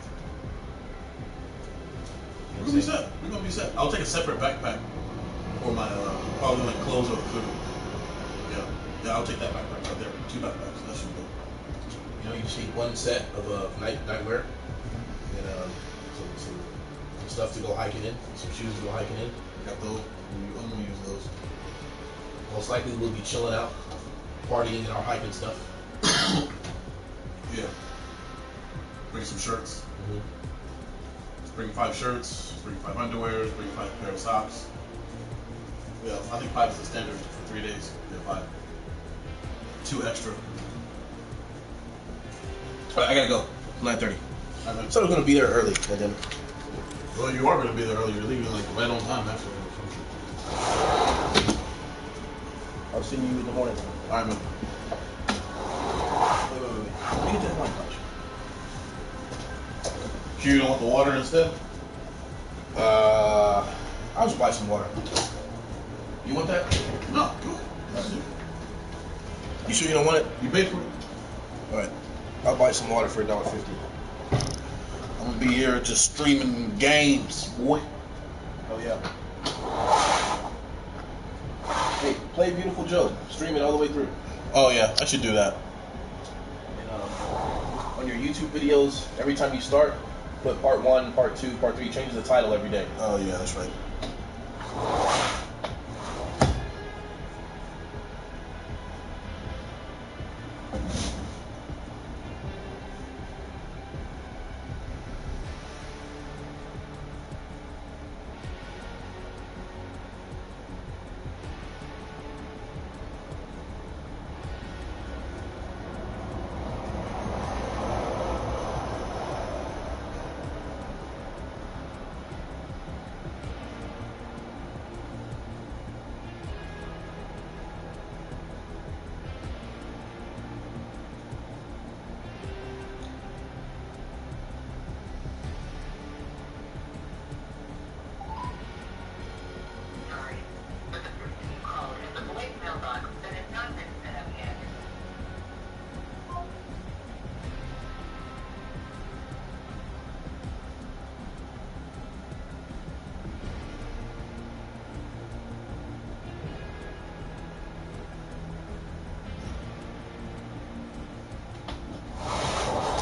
We're gonna be set. We're gonna be set. I'll take a separate backpack for my uh, probably like clothes or food. Yeah, yeah. I'll take that backpack right there. Two backpacks. That should go. You know, you just need one set of uh, night nightwear and um, some, some, some stuff to go hiking in, some shoes to go hiking in. Got those. I'm gonna use those. Most likely we'll be chilling out, partying in our hiking stuff. Yeah. Bring some shirts. Mm-hmm. Bring five shirts. Bring five underwears. Bring five pair of socks. Yeah, I think five is the standard for three days. Yeah, five. Two extra. All right, I gotta go. nine thirty. I mean, So I was gonna be there early, and then well, you are gonna be there early. You're leaving like right on time, actually. I'll see you in the morning. All right, man. Wait, wait, wait, wait. Let me get that one punch. Sure, you don't want the water instead? Uh, I'll just buy some water. You want that? No, go ahead. You sure you don't want it? You paid for it. All right. I'll buy some water for a dollar fifty. I'm gonna be here just streaming games, boy. Oh yeah. Hey, play Beautiful Joe. Stream it all the way through. Oh yeah, I should do that. And um, on your YouTube videos, every time you start, put part one, part two, part three. Change the title every day. Oh yeah, that's right.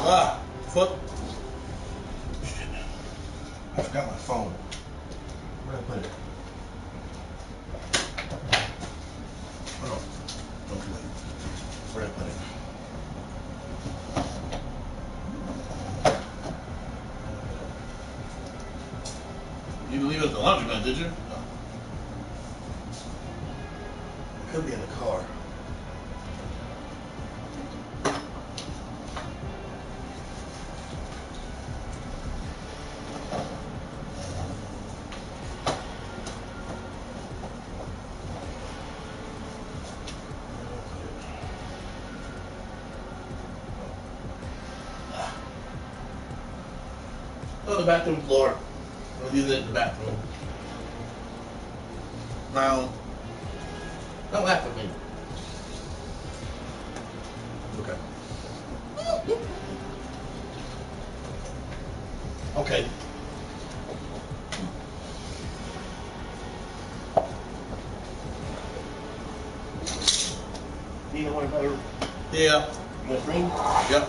Ah, foot. I forgot my phone. Where did I put it? Oh no. Don't do it. Where did I put it? You didn't leave it at the laundromat, did you? No. It could be in the car. Oh, the bathroom floor. We'll use it in the bathroom. Now, don't laugh at me. Okay. Okay. Need a one better. Yeah. You want green? Yep.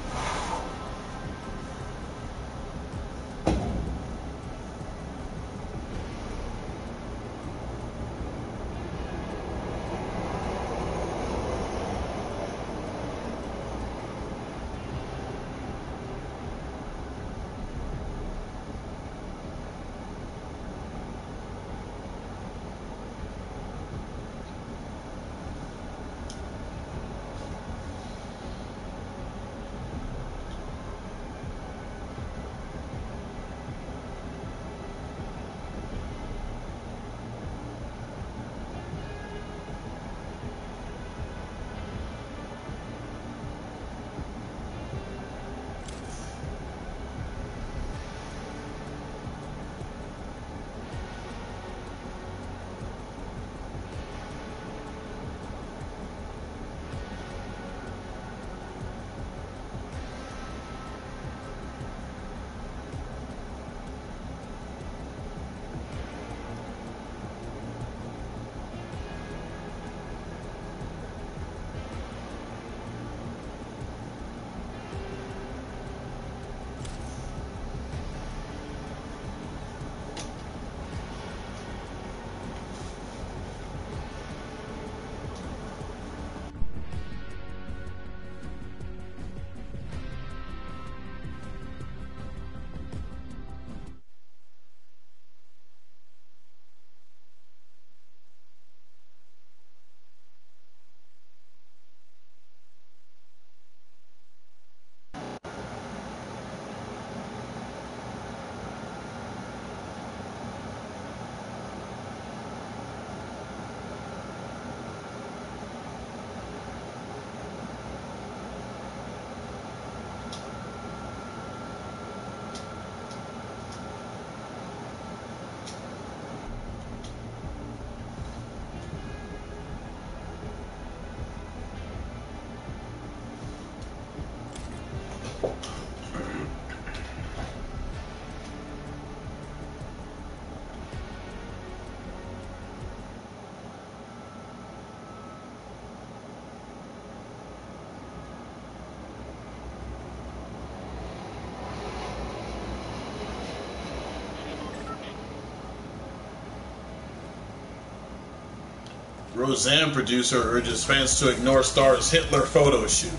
Roseanne producer urges fans to ignore star's Hitler photo shoot.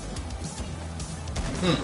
Hmm.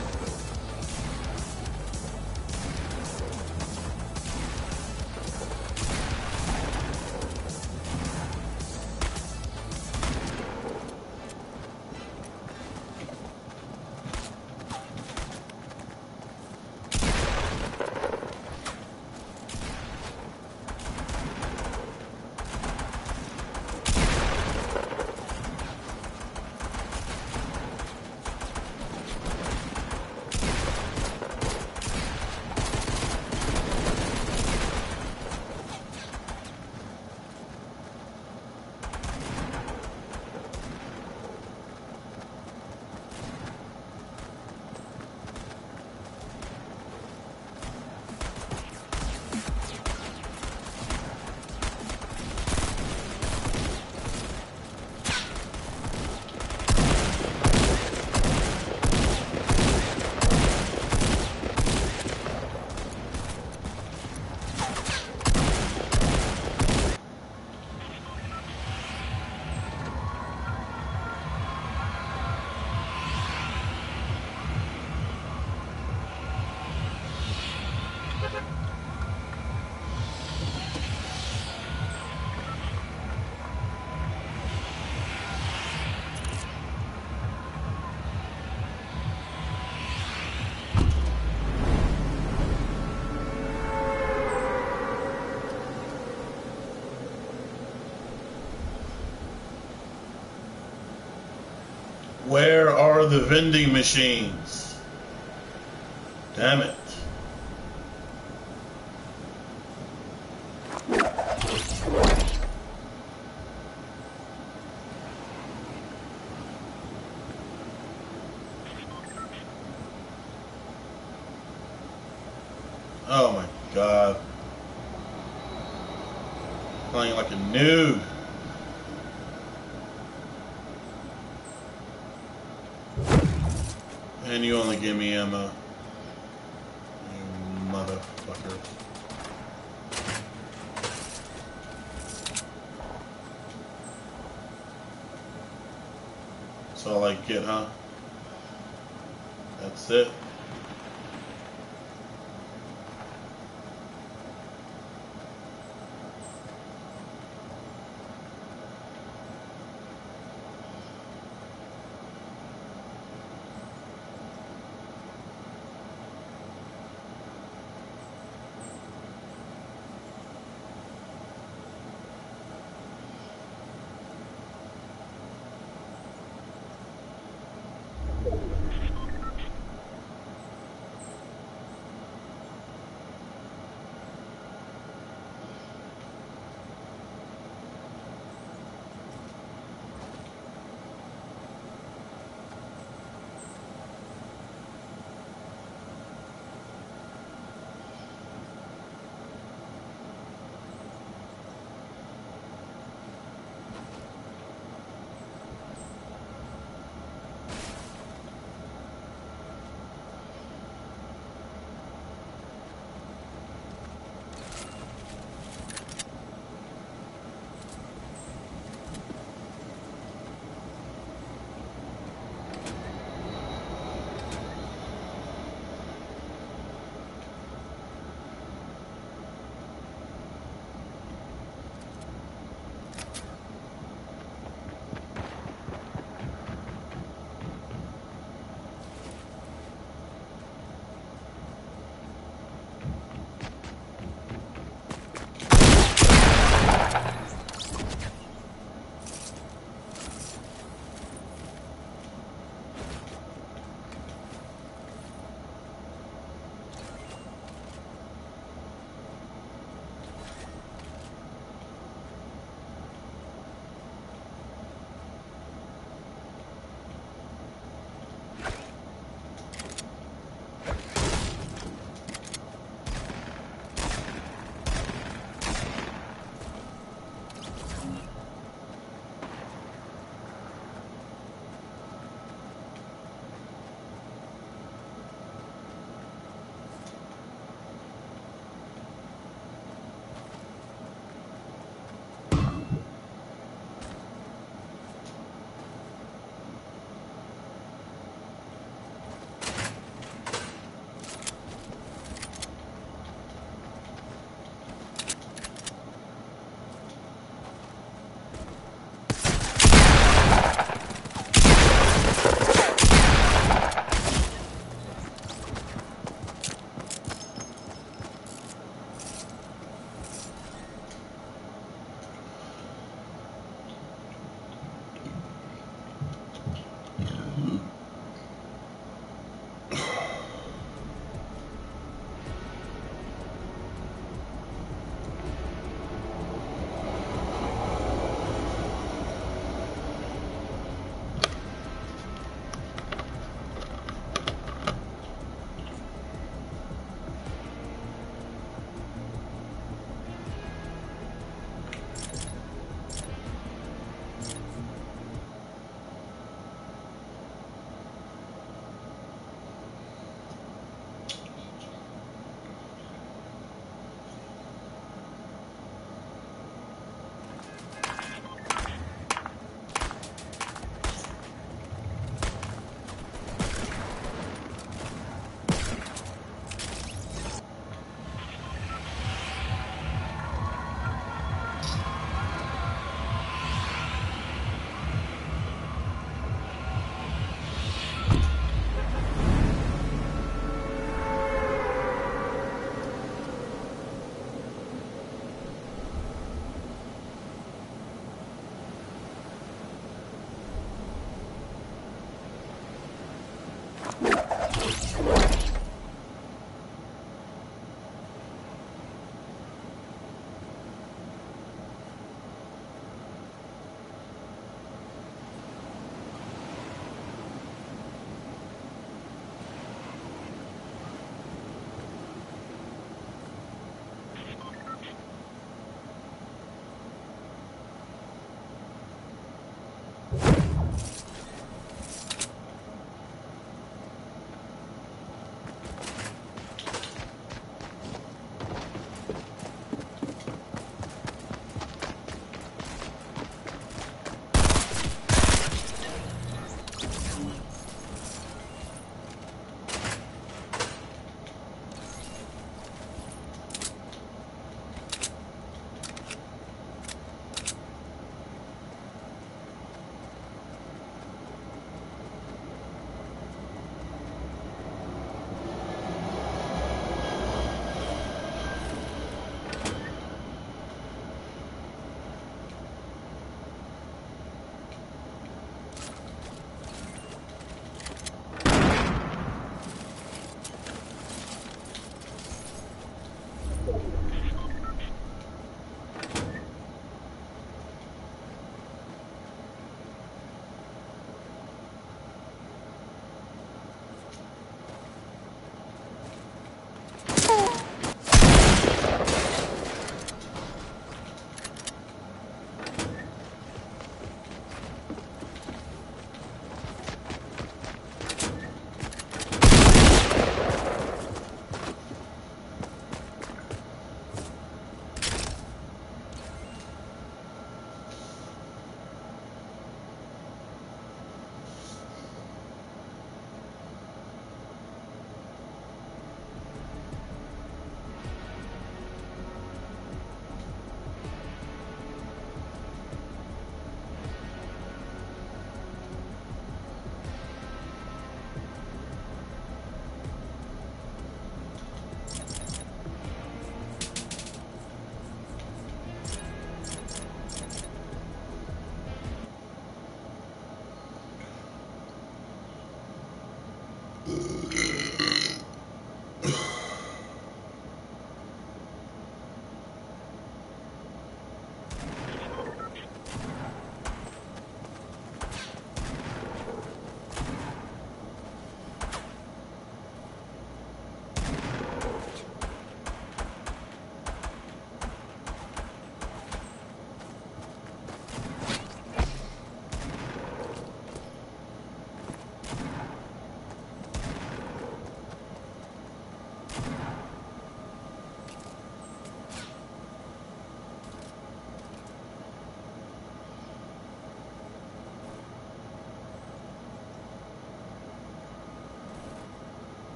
Where are the vending machines? Damn it. Oh my god. Playing like a noob. And you only give me ammo. You motherfucker. That's all I get, huh? That's it.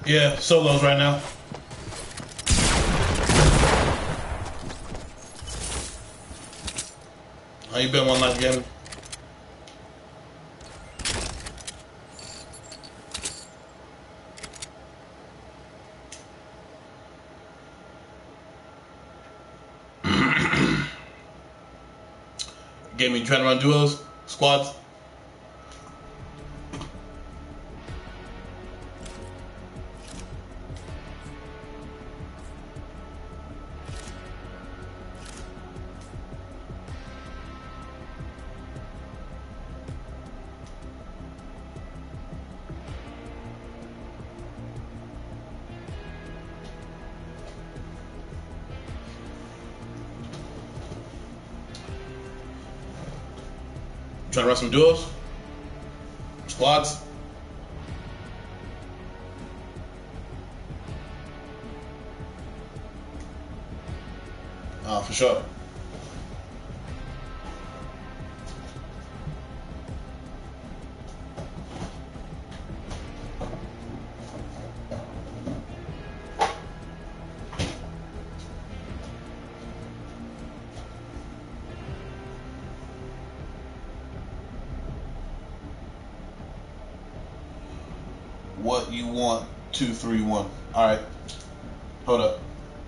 Yeah, solos right now. How you been one night again? Game, you trying to run duos, squads? Trying to run some duos? Squads? Oh, for sure. What you want, two, three, one. Alright. Hold up.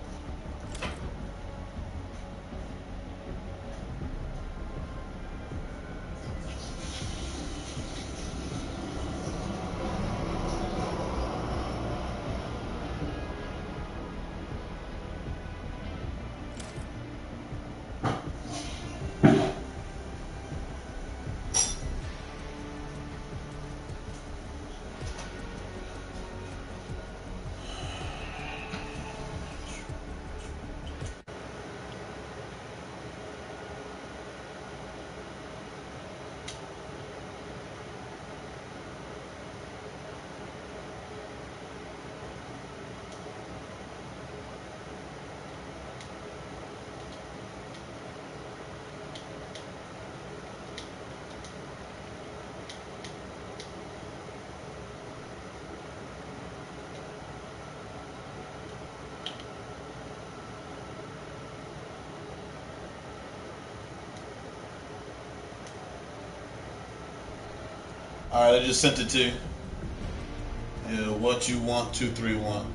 Alright, I just sent it to you. Yeah, what you want, two, three, one.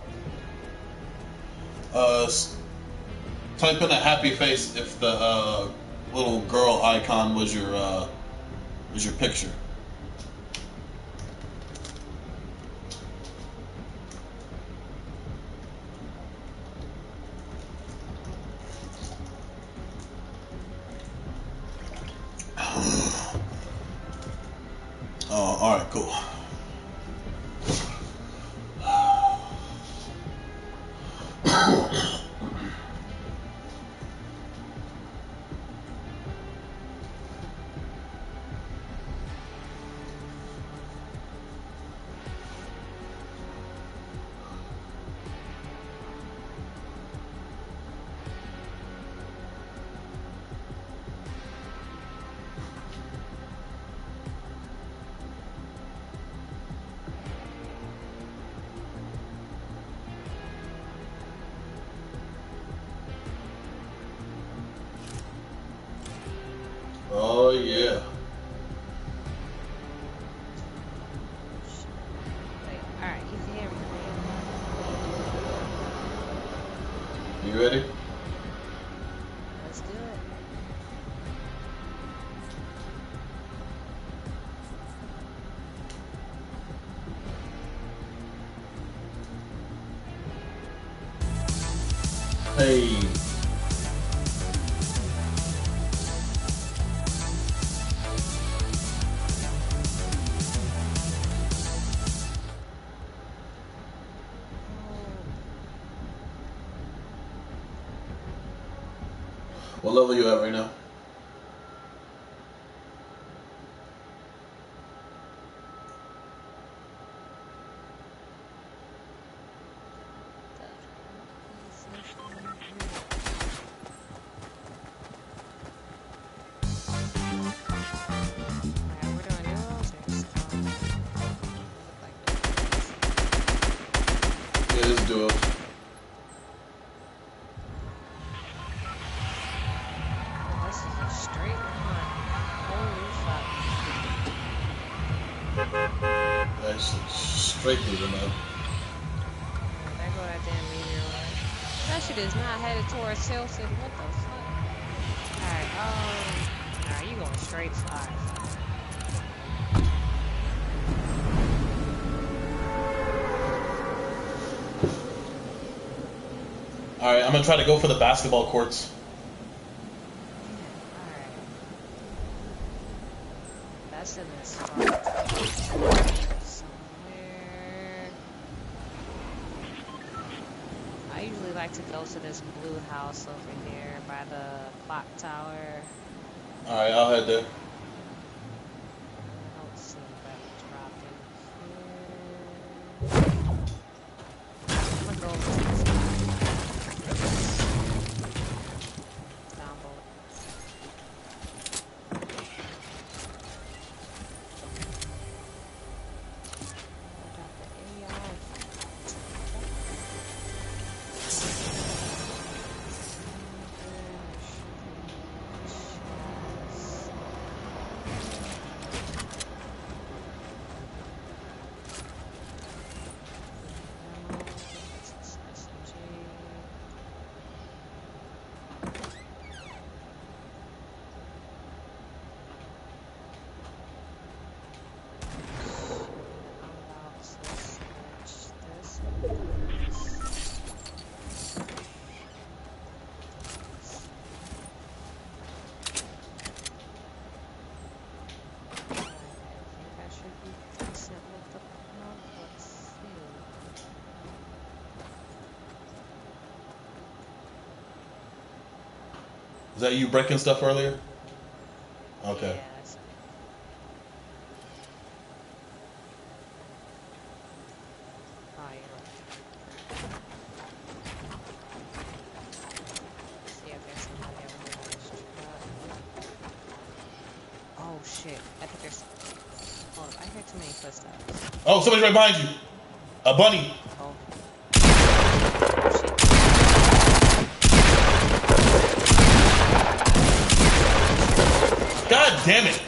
Uh, type in a happy face if the uh, little girl icon was your uh, was your picture. Oh, alright, cool. Oh yeah. Wait, alright, he's here. You ready? Let's do it. Hey. What level you at right now? go. This is a straight line. Holy fuck. That's straight through the man. There go that damn meteor. That shit is not headed towards Hill City. What the fuck? Alright, um. Alright, you going straight fly. Alright, I'm gonna try to go for the basketball courts. Alright. That's in this spot. Somewhere. I usually like to go to this blue house over here by the clock tower. Alright, I'll head there. I don't see anybody dropping here. I'm gonna go over to this spot. Down below. Drop the A I. Is that you breaking stuff earlier? Okay. Yeah, that's oh, you're right. See if there's somebody over here in this truck. Oh shit. I think there's. Oh, I hear too many footsteps. Oh, somebody's right behind you. A bunny. Oh. God damn it.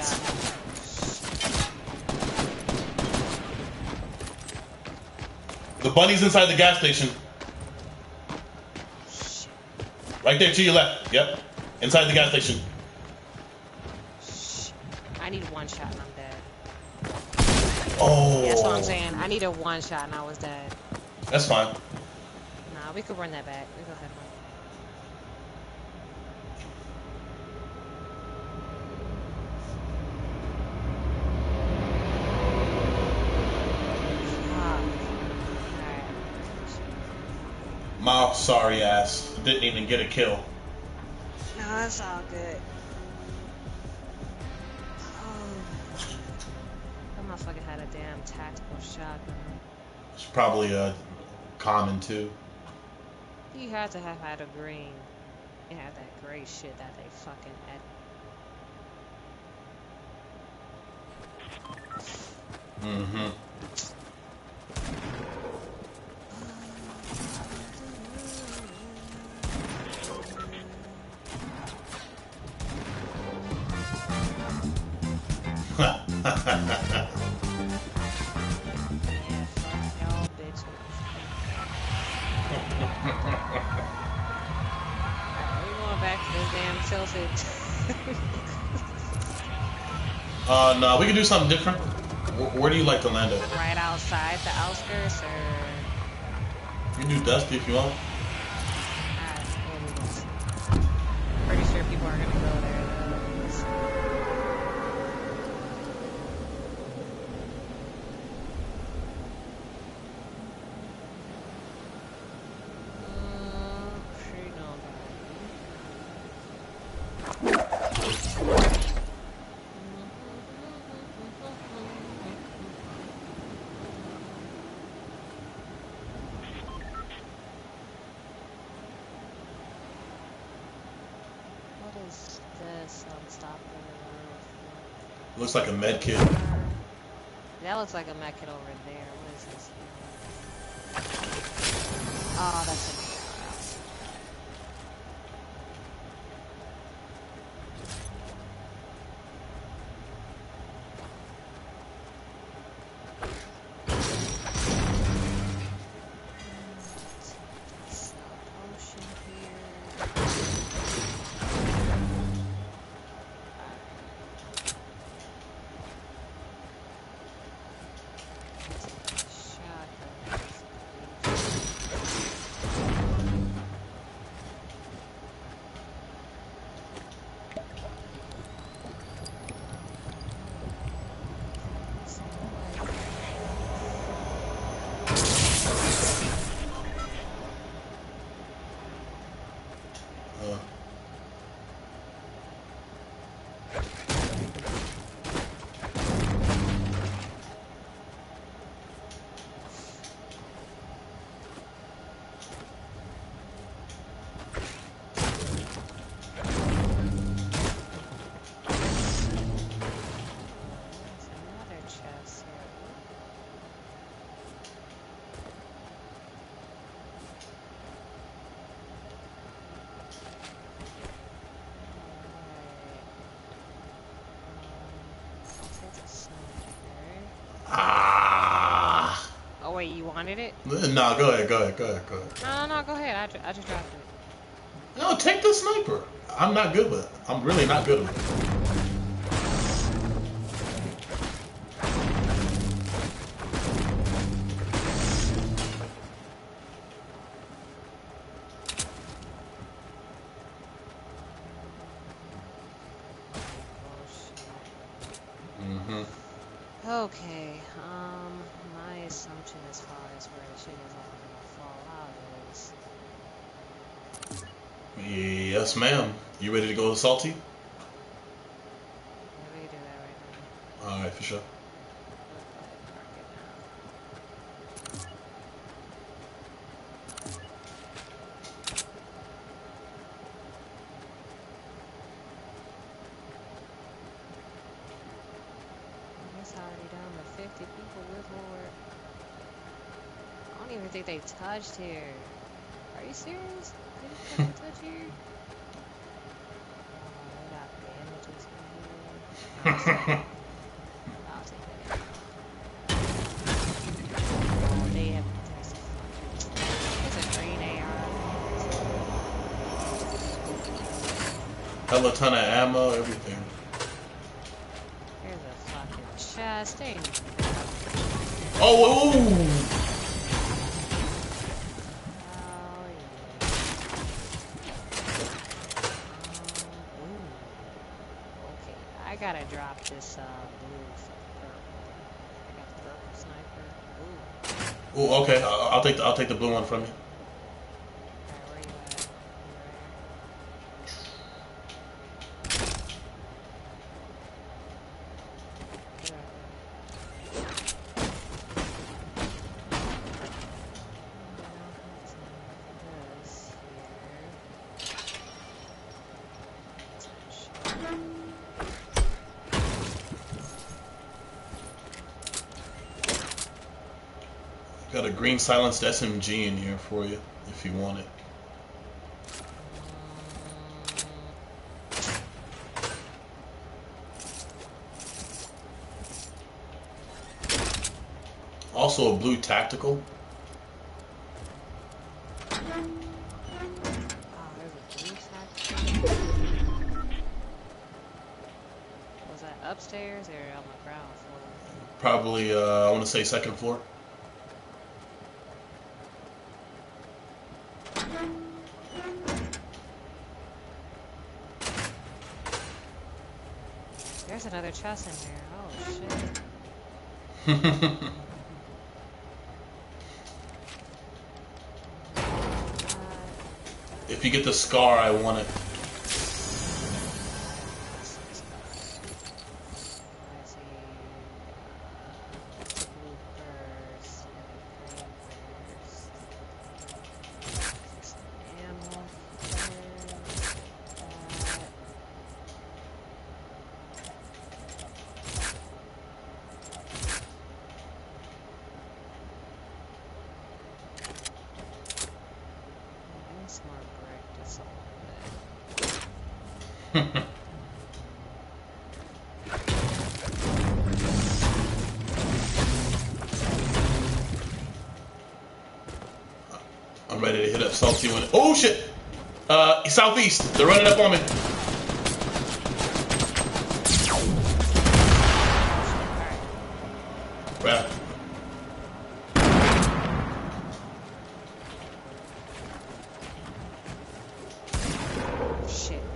The bunny's inside the gas station. Right there to your left. Yep. Inside the gas station. I need one shot and I'm dead. Oh. That's what I'm saying. I needed one shot and I was dead. That's fine. Nah, we could run that back. We could have fun. My sorry ass didn't even get a kill. No, that's all good. Oh. That motherfucker had a damn tactical shotgun. It's probably a common too. He had to have had a green. It had that gray shit that they fucking ed- Mm-hmm. Yeah, fuck y'all bitches. Alright, we going back to this damn tilted. uh, no, we can do something different. Where, where do you like to land at? Right outside the outskirts, or You can do Dusty if you want. alright, what we gonna see? Pretty sure people are gonna go there though. Let's see. Uh, pretty What is this? Unstoppable. Looks like a med kit. That looks like a med kit over there. What is this? Oh, that's another house. This uh, potion here. Shotgun. Uh, There's another chest here. ah. Oh wait, you wanted it? Nah, go ahead, go ahead, go ahead, go ahead. No, no, no, go ahead. I, ju- I just dropped it. No, take the sniper. I'm not good with it. I'm really not good with it. Mm-hmm. Okay, um, my assumption as far as where the shit is all gonna fall out is. Yes, ma'am. You ready to go to Salty? Yeah, we can do that right now. All right, for sure. We'll go ahead and mark it now. I guess I already down to fifty people with Lord. I don't even think they touched here. Are you serious? They didn't fucking touch here? Oh, they got bandages in here. I'll take it. I'll take that. Oh, they have. There's a fucking. There's a green A R. Hella ton of ammo, everything. There's a fucking chest. They ain't Oh, ooh. Oh, yeah. Um, ooh. Okay, I gotta drop this uh, blue for the purple. I got the purple sniper. Ooh. Ooh, okay. I'll, I'll take the I'll take the blue one from you. Alright, where you at? You right Got a green silenced S M G in here for you if you want it. Also a blue tactical. Oh, there's a blue tactical. Was that upstairs or on the ground floor? Probably uh, I want to say second floor. There's another chest in there. Oh shit. If you get the scar, I want it. I'm ready to hit up Salty when. Oh shit! Uh, southeast. They're running up on me. Right. Shit.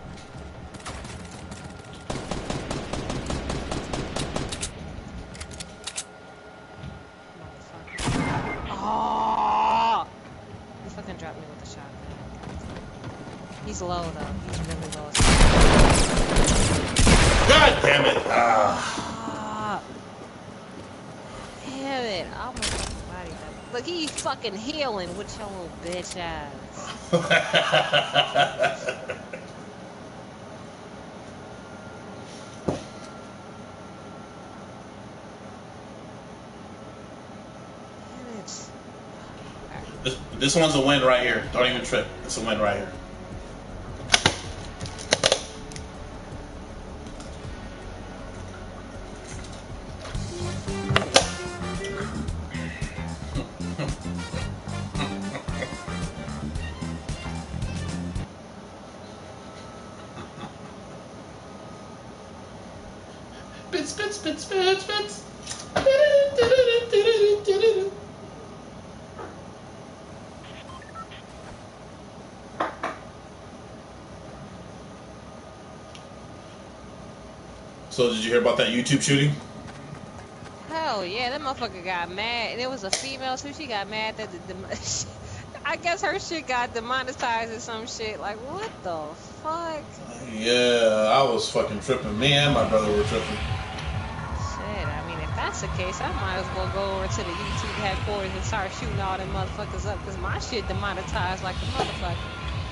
Motherfucker. Oh! He fucking dropped me with the shotgun. He's low though. He's really low. God damn it! Ah. Ah. Damn it. I almost fucking bodied that. Look, he's fucking healing with your little bitch ass. Damn it. This, this one's a win right here. Don't even trip. It's a win right here. Spit, spit, spit, spit, spit. So did you hear about that YouTube shooting? Hell yeah, that motherfucker got mad. And it was a female too. She got mad that the, the I guess her shit got demonetized or some shit. Like, what the fuck? Yeah, I was fucking tripping. Me and my brother were tripping. Shit, I mean, if that's the case, I might as well go over to the YouTube headquarters and start shooting all them motherfuckers up, because my shit demonetized like a motherfucker.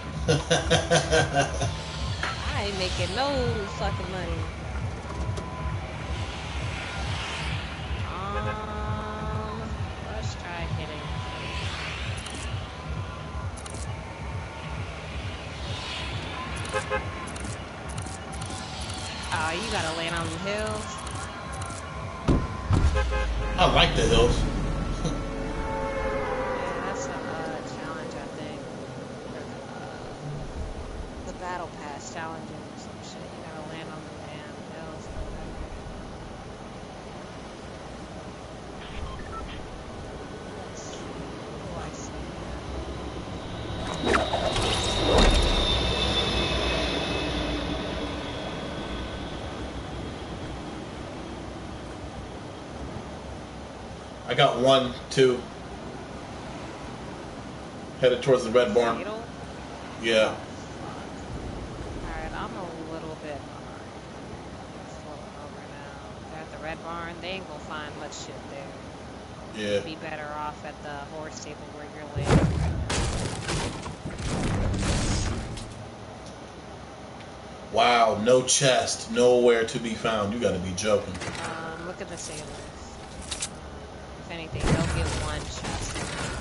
I ain't making no fucking money. Um, let's try hitting. Oh, you gotta land on the hills. I like the hills. Yeah, that's a uh, challenge, I think. Or the, uh, the battle pass challenges or some shit. You gotta land on the damn hills or whatever. Let's see. Who do I see? I got one, two. Headed towards the red barn. Needle? Yeah. Alright, I'm a little bit behind. Let's slow it over now. They're at the red barn. They ain't gonna find much shit there. Yeah. Be better off at the horse stable where you're landing. Wow, no chest, nowhere to be found. You gotta be joking. Um, look at the sailors. If anything, they'll get one chest.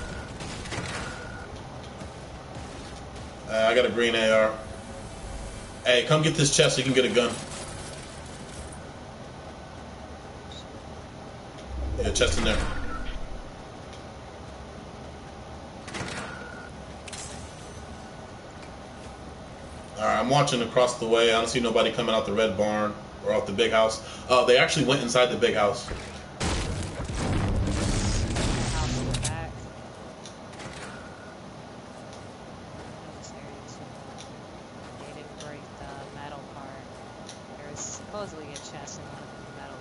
Uh, I got a green A R. Hey, come get this chest so you can get a gun. Yeah, chest in there. Alright, I'm watching across the way. I don't see nobody coming out the red barn or out the big house. Oh, uh, they actually went inside the big house. House in the back. This area too. They didn't break the metal part. There's supposedly a chest in the metal.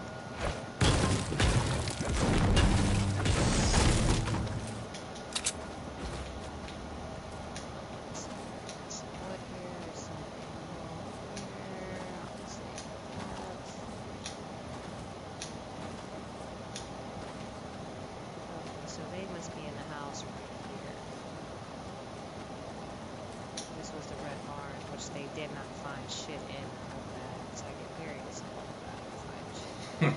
Some wood here, some ammo here. Let's see that. Okay, so they must be in the house right here. This was the red barn, which they did not find shit in the bags. I get very disappointed about it find shit.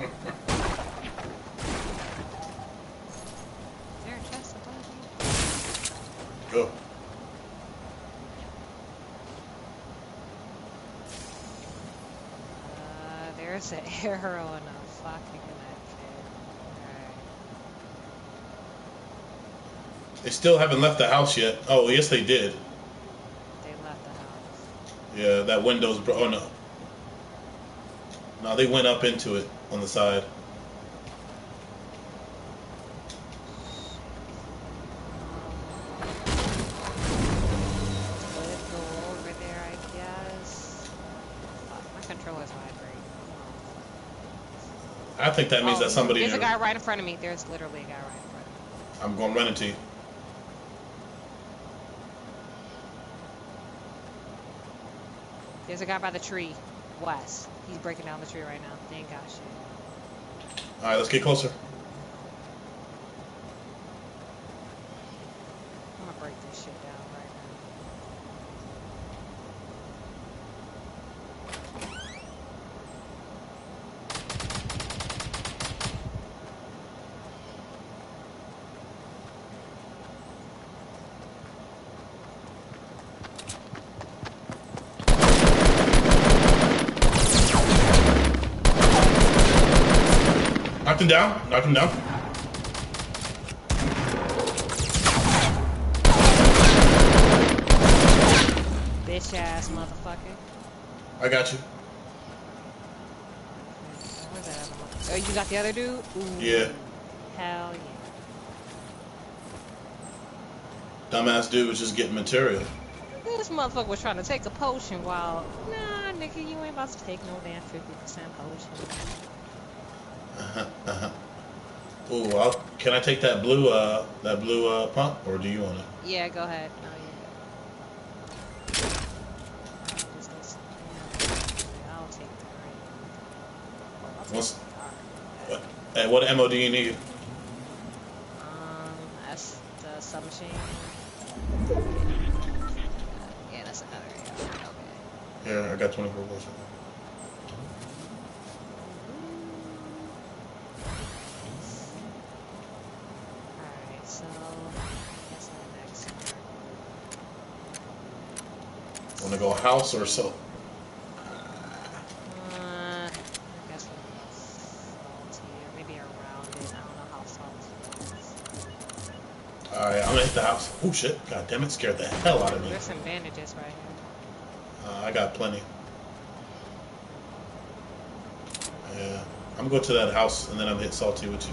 Is there a chest above me? Go. There's an arrow and a fucking connection. Alright. They still haven't left the house yet. Oh, yes, they did. They left the house. Yeah, that window's bro. Oh no. No, they went up into it on the side. Let's go over there, I guess. Fuck, my controller's vibrating. I think that means Oh, that somebody. There's a in- guy right in front of me. There's literally a guy right in front of me. I'm going to run into you. There's a guy by the tree. West. He's breaking down the tree right now. They ain't got shit. All right, let's get closer. I'm gonna break this shit down right now. Knocked him down. Knocked him down. Bitch ass motherfucker. I got you. Where's that other motherfucker? Oh, you got the other dude? Ooh. Yeah. Hell yeah. Dumbass dude was just getting material. This motherfucker was trying to take a potion while... Nah, nigga, you ain't about to take no damn fifty percent potion. Uh-huh, uh-huh. Ooh, I'll, can I take that blue, uh, that blue uh, pump, or do you want it? Yeah, go ahead. No, you go. Just this- yeah, I'll take the green. I'll take What's- the dark. What? Hey, what ammo do you need? Um, that's the submachine. Yeah, that's another A R. Okay. Here, I got twenty-four bullets. Alright, so that's my next one. Want to go house or so? Uh, I guess we'll go salty, or maybe around it. I don't know how salty it is. Alright, I'm gonna hit the house. Oh shit! God damn it! Scared the hell out of me. There's some bandages right here. Uh, I got plenty. Yeah, I'm going to that house and then I'm gonna hit salty with you.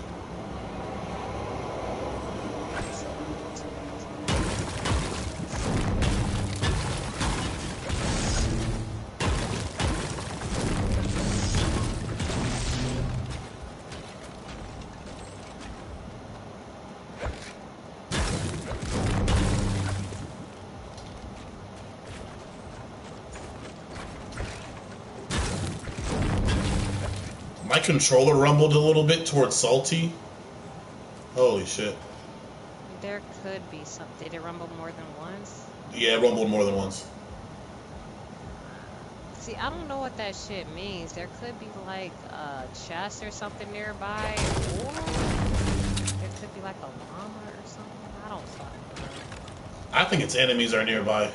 My controller rumbled a little bit towards salty. Holy shit. There could be some. Did it rumble more than once? Yeah, it rumbled more than once. See, I don't know what that shit means. There could be like a chest or something nearby, or there could be like a llama or something. I don't fucking know. I think its enemies are nearby.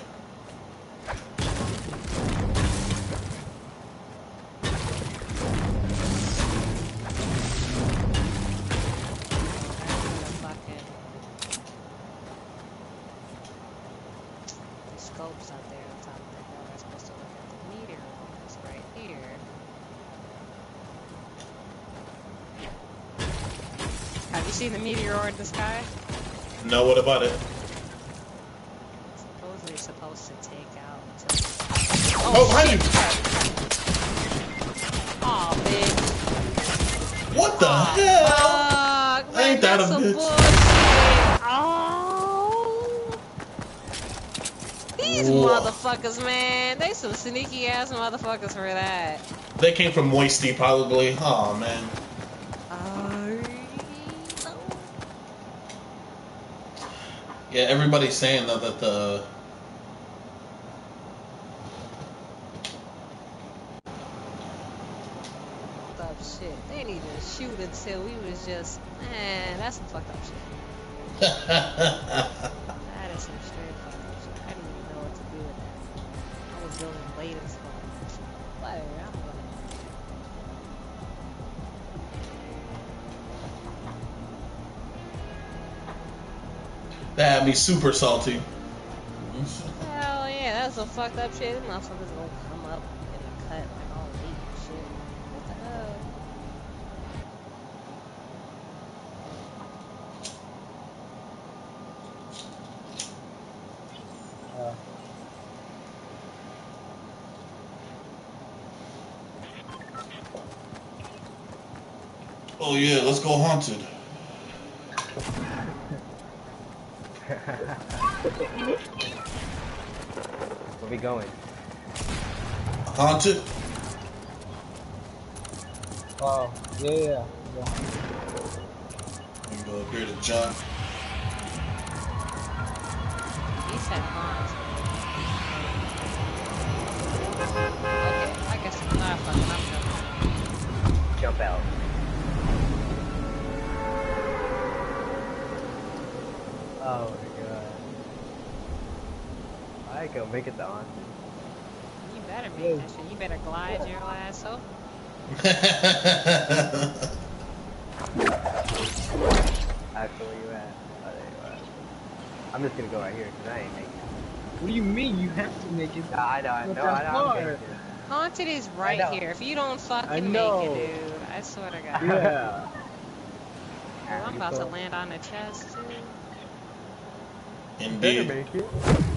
Scopes out there on top of the hill. We're supposed to look at the meteor that's right here. Have you seen the meteor in the sky? No, what about it? Supposedly it's supposed to take out. Oh, oh behind you! Aw, bitch. What the Aw, hell? fuck, man, Ain't that that's a some bitch? bullshit. Oh. These Whoa. motherfuckers, man. They some sneaky ass motherfuckers for that. They came from Moisty, probably. Oh man. Uh, Yeah, everybody's saying though that the fucked up shit. They didn't even shoot until we was just, man, that's some fucked up shit. That is some straight fucked up shit. I didn't even know what to do with that. I was building late as fuck. Whatever, I'm gonna. That had me super salty. Hell yeah, that's some fucked up shit. Them motherfuckers gonna come up in the cut like all late and shit. What the hell? Uh, Oh yeah, let's go haunted. Where we going? Haunted? Oh, yeah, yeah. yeah. We go up here to John. He said haunt. Okay, I guess I'm not fucking up jumping. Jump out. Oh my god. I go make it the on. You better make that shit. You better glide your ass over. Actually, where you at? Oh, there you are. I'm just gonna go right here because I ain't making it. What do you mean? You have to make it. Nah, I know, I Not know, that I know. I'm far. getting it. Haunted is right know. here. If you don't I fucking know. make it, dude, I swear to God. Yeah. Oh, I'm about to land on the chest too. Better Indeed. make it.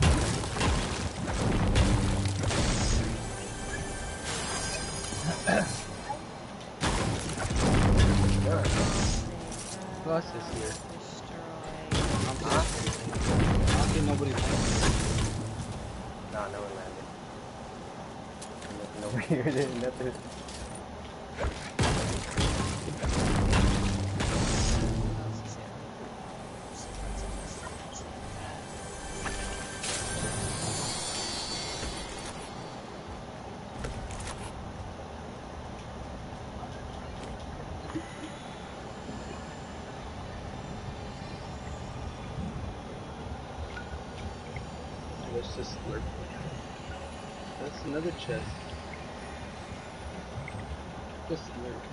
Bus is here. Destroy. I'm huh? I don't think nobody landed. Nah, no one landed. Nothing over here. There's nothing. Let's just lurk. That's another chest. Just lurk.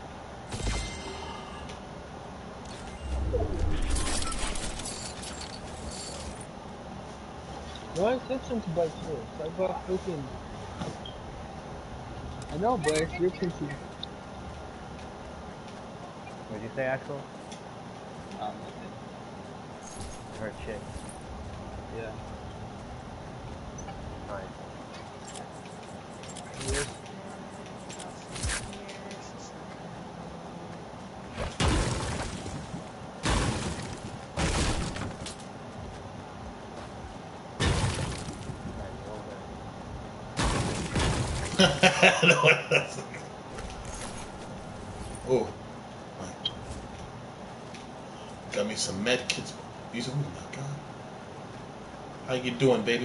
No intention to buy chips. I bought freaking. I know, but it's your pieces. What'd you say, Axel? Um, nothing. Or chick? Yeah. Fine. Yes. Oh. Got me some med kits. These, oh my god. How you doing, baby?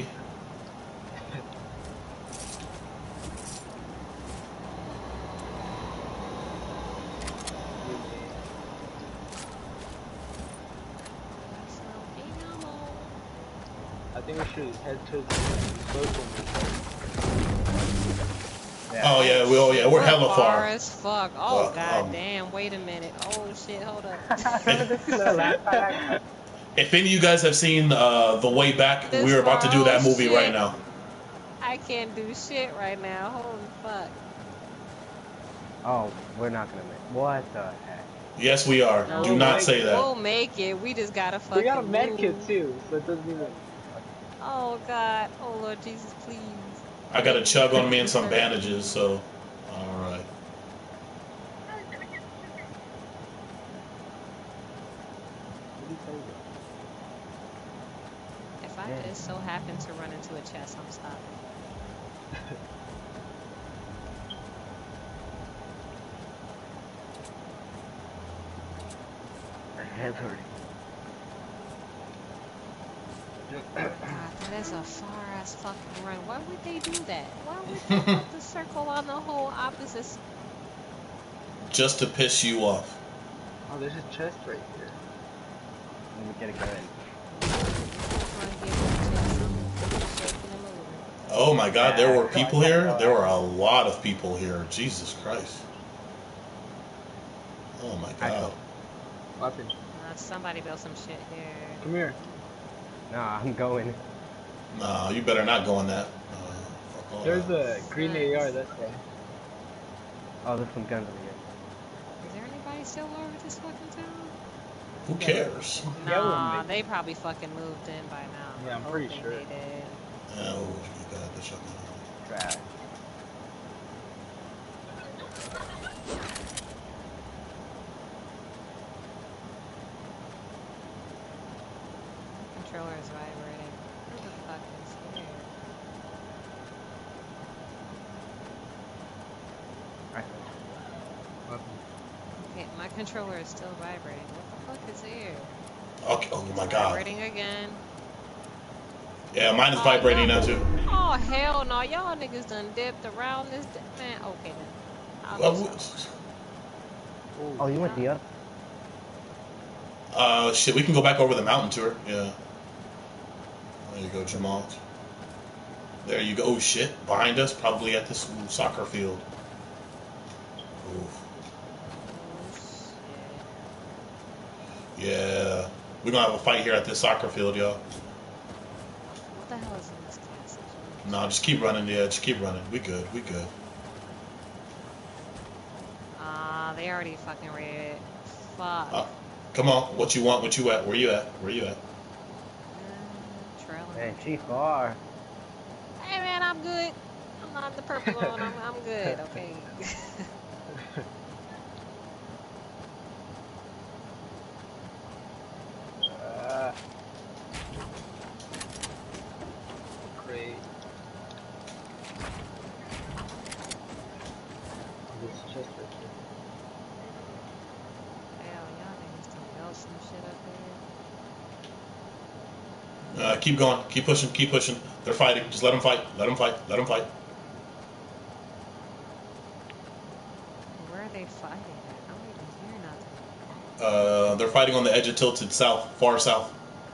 I think we should head to the social. Yeah. Oh yeah, we oh yeah, we're hella far far. as fuck. Oh Well, god um, damn, wait a minute. Oh shit, hold up. Remember this is the last time I... If any of you guys have seen uh, The Way Back, This we're about to do far? that Oh, movie shit. right now. I can't do shit right now. Holy fuck. Oh, we're not gonna make... What the heck? Yes, we are. No, do not wait, say that. We'll make it. We just gotta fucking We got a med move. kit too, so it doesn't even. Oh god. Oh Lord Jesus, please. I got a chug on me and some bandages, so all right. If I just so happen to run into a chest, I'm stopping. Head hurting. God, that is a far ass fucking run. Why would they do that? Why would they put the circle on the whole opposite side? Just to piss you off. Oh, there's a chest right here. Let me get a gun. Oh my god, there were people here? There were a lot of people here. Jesus Christ. Oh my god. Weapon. Uh, somebody built some shit here. Come here. Nah, I'm going. Nah, you better not go on that. Uh, fuck all There's that. a green A R this way. Oh, there's some guns over here. Is there anybody still over this fucking town? Who cares? Yellow Nah, maybe. they probably fucking moved in by now. Yeah, I'm I'm pretty hoping sure. they did. Oh, you got the shotgun. Trash. Controller is vibrating. Who the fuck is here? Alright. Okay, my controller is still vibrating. What the fuck is here? Okay. Oh my It's god. vibrating again. Yeah, mine is Oh, vibrating y'all- now too. Oh hell no, y'all niggas done dipped around this di- man. Okay then. I'll Uh, do w- something. Oh, you went the other. uh, shit, we can go back over the mountain tour. Yeah. There you go, Jamal. There you go. Oh shit, behind us, probably at this ooh, soccer field. Ooh. Oh shit. Yeah. We're gonna have a fight here at this soccer field, y'all. What the hell is in this castle? No, just keep running, yeah, just keep running. We good, we good. Ah, uh, they already fucking read it. Fuck. Uh, come on, what you want, what you at, where you at, where you at? Uh, trailing. Man, she far. Hey man, I'm good. I'm not the purple one. I'm I'm good. Okay. Uh, great. This chest right here. Hell, y'all niggas done built some shit up here. Uh, keep going, keep pushing, keep pushing. They're fighting, just let them fight, let them fight, let them fight. Where are they fighting at? I don't even hear nothing. Uh, they're fighting on the edge of Tilted South, far south.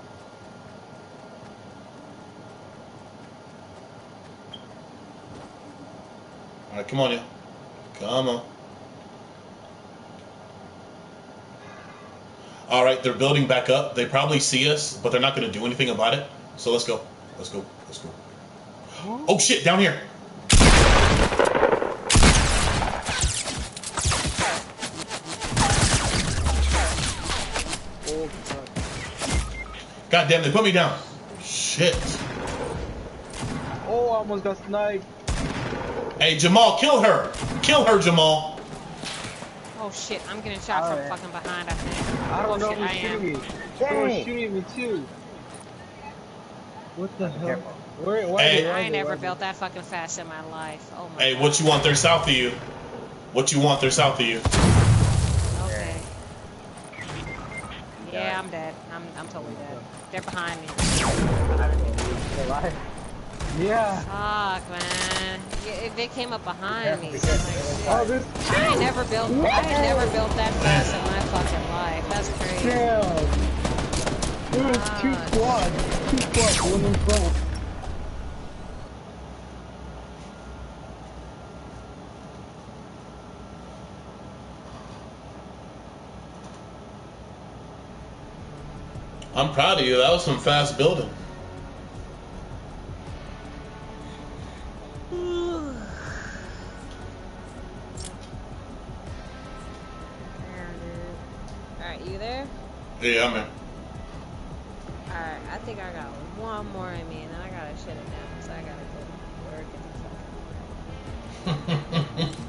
Alright, come on, yeah. Come on. Alright, they're building back up. They probably see us, but they're not going to do anything about it. So let's go. Let's go. Let's go. Oh shit, down here. Oh, fuck. God damn, they put me down. Shit. Oh, I almost got sniped. Hey, Jamal, kill her. Kill her, Jamal. Oh shit, I'm getting shot from Alright. fucking behind, I think. I don't oh, know shit, who's I shooting am. me. Someone's Dang. shooting me too. What the hell? Careful. Where? Why Hey. they- why I ain't they- never why they- built that fucking fast in my life. Oh my Hey, god. what you want? They're south of you. What you want? They're south of you. Okay. Yeah, I'm dead. I'm I'm totally dead. They're behind me. Still alive? Yeah. Fuck, man. Yeah, they came up behind me. Be So I'm like, careful. shit. Oh, this. I ain't never built. I ain't never built that fast in my fucking life. That's crazy. Damn. There was two Ah. squads. Two squads. One in front. I'm proud of you. That was some fast building. Alright, you there? Yeah, I'm in. Alright, I think I got one more in me, and then I gotta shut it down, so I gotta go to work and do fucking work.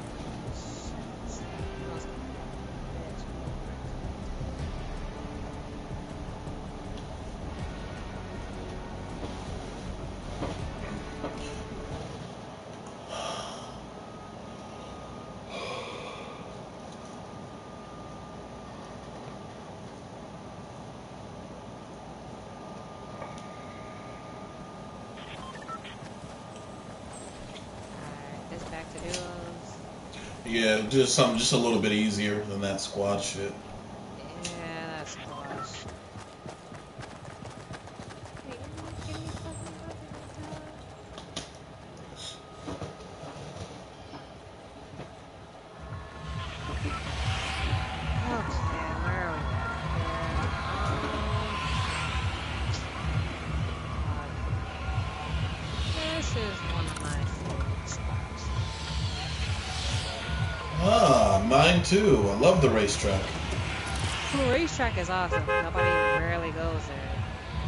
Alright, this back to duos. Yeah, just something just a little bit easier than that squad shit. Yeah, that's squash. Hey, give me fucking fucking time. Okay, where are we at here? Um, This is one of my favorite spots. Ah, mine too. I love the racetrack. The racetrack is awesome. Nobody rarely goes there.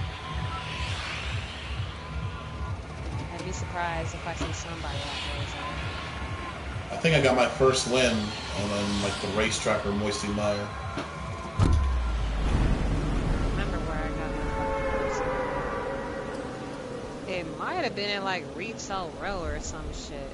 I'd be surprised if I see somebody that goes there. I think I got my first win on um, like the racetrack or Moisty Mire. I remember where I got my first one. It might have been in like Retail Row or some shit.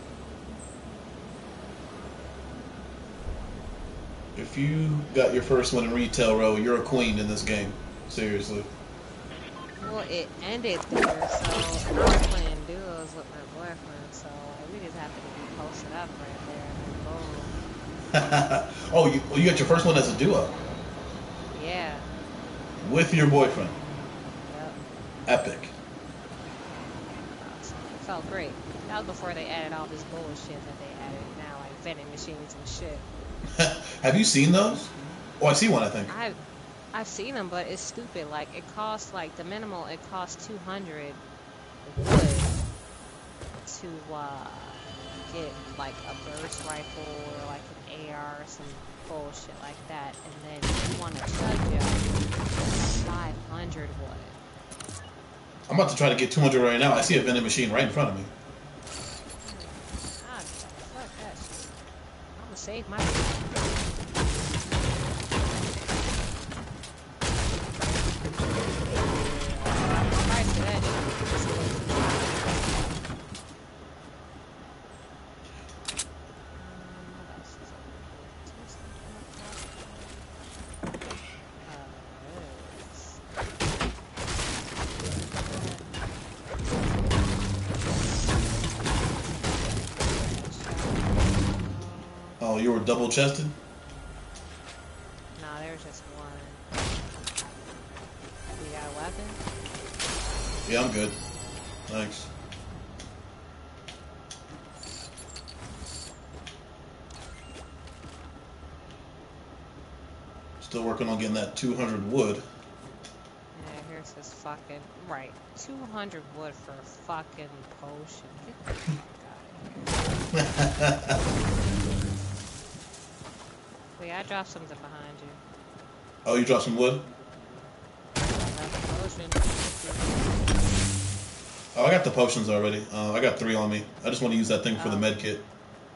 If you got your first one in Retail Row, you're a queen in this game. Seriously. Well, it ended there, so I was playing duos with my boyfriend, so we just happened to be posted up right there, and then boom. Oh, you you got your first one as a duo Yeah. with your boyfriend. Yep. Epic. Awesome. It felt great. That was before they added all this bullshit that they added now, like vending machines and shit. Have you seen those? Oh, I see one, I think. I've I've seen them, but it's stupid. Like it costs like the minimal. It costs two hundred wood to uh, get like a burst rifle or like an A R or some bullshit like that, and then if you want to chug it, five hundred wood. I'm about to try to get two hundred right now. I see a vending machine right in front of me. Ah, fuck that shit. I'm gonna save my. Oh, you were double chested? No, there's just one. You got a weapon? Yeah, I'm good. Thanks. Still working on getting that two hundred wood. Yeah, here's this fucking right. Two hundred wood for a fucking potion. Get the fuck out of here. Wait, I dropped something behind you. Oh, you dropped some wood? I got the potion. Oh, I got the potions already. Uh, I got three on me. I just want to use that thing for the Oh. med kit.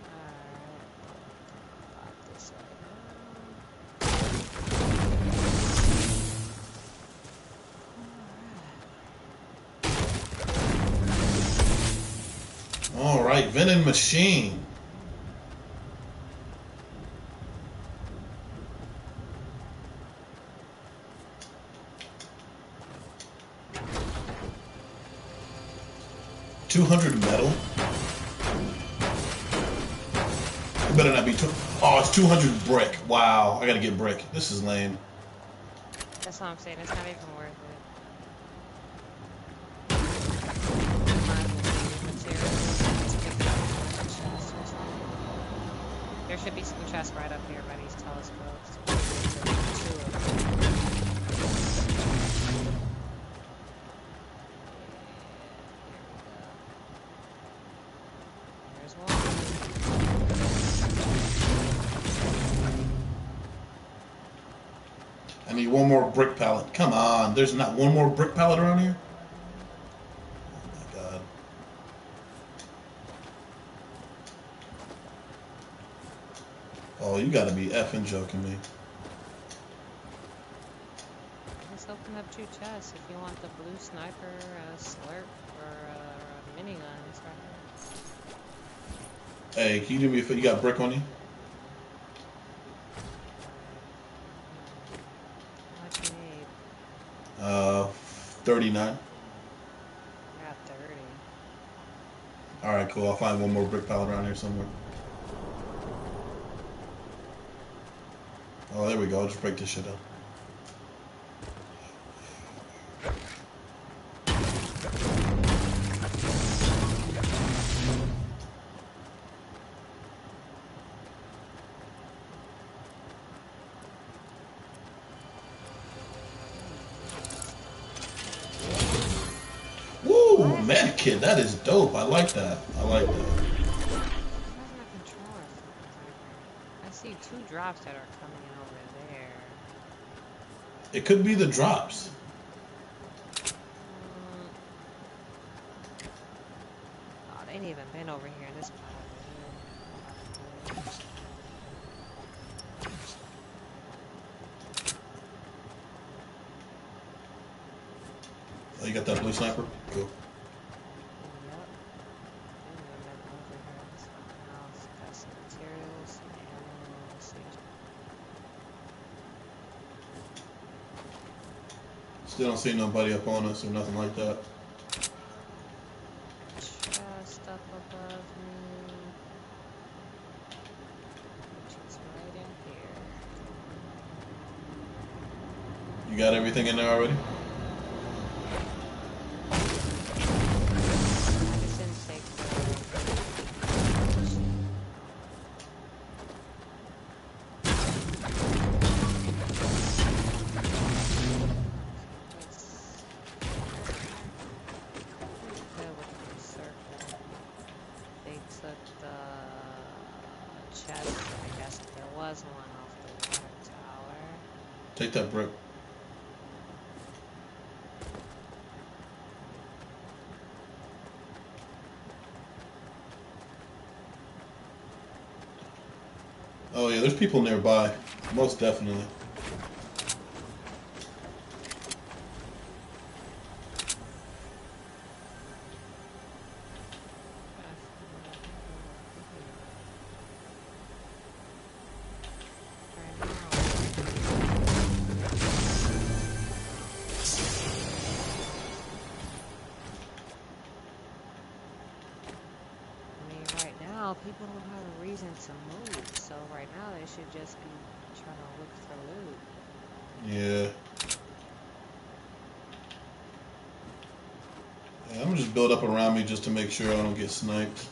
Alright. Lock this right All right, vending machine. two hundred metal? It better not be two. Oh, it's two hundred brick. Wow, I gotta get brick. This is lame. That's what I'm saying. It's not even worth it. There should be some chests right up here by these telescopes. Two of them. There's one. I need one more brick pallet. Come on, there's not one more brick pallet around here? Oh my god. Oh, you gotta be effing joking me. Let's open up two chests if you want the blue sniper, a slurp, or a minigun. It's right here. Hey, can you do me a favor? You got brick on you? How much you need? Uh, thirty-nine. I got thirty. Alright, cool. I'll find one more brick pallet around here somewhere. Oh, there we go. I'll just break this shit up. Woo! Med kit. That is dope. I like that. I like that. Where's my controller fucking vibrate? I see two drops that are coming in over there. It could be the drops. Mm. Oh, they ain't even been over here in this part of the hill. Oh, you got that blue sniper? Cool. Yep. They ain't even been over here in this fucking house. Got some materials, some ammo, let's see. Still don't see nobody up on us or nothing like that. Chest up above me. Which is right in here. You got everything in there already? I just didn't take They took the chest, I guess if there was one, off the water tower. Take that brick. Oh yeah, there's people nearby. Most definitely. People don't have a reason to move, so right now they should just be trying to look for loot. Yeah. Yeah, I'm gonna just build up around me just to make sure I don't get sniped.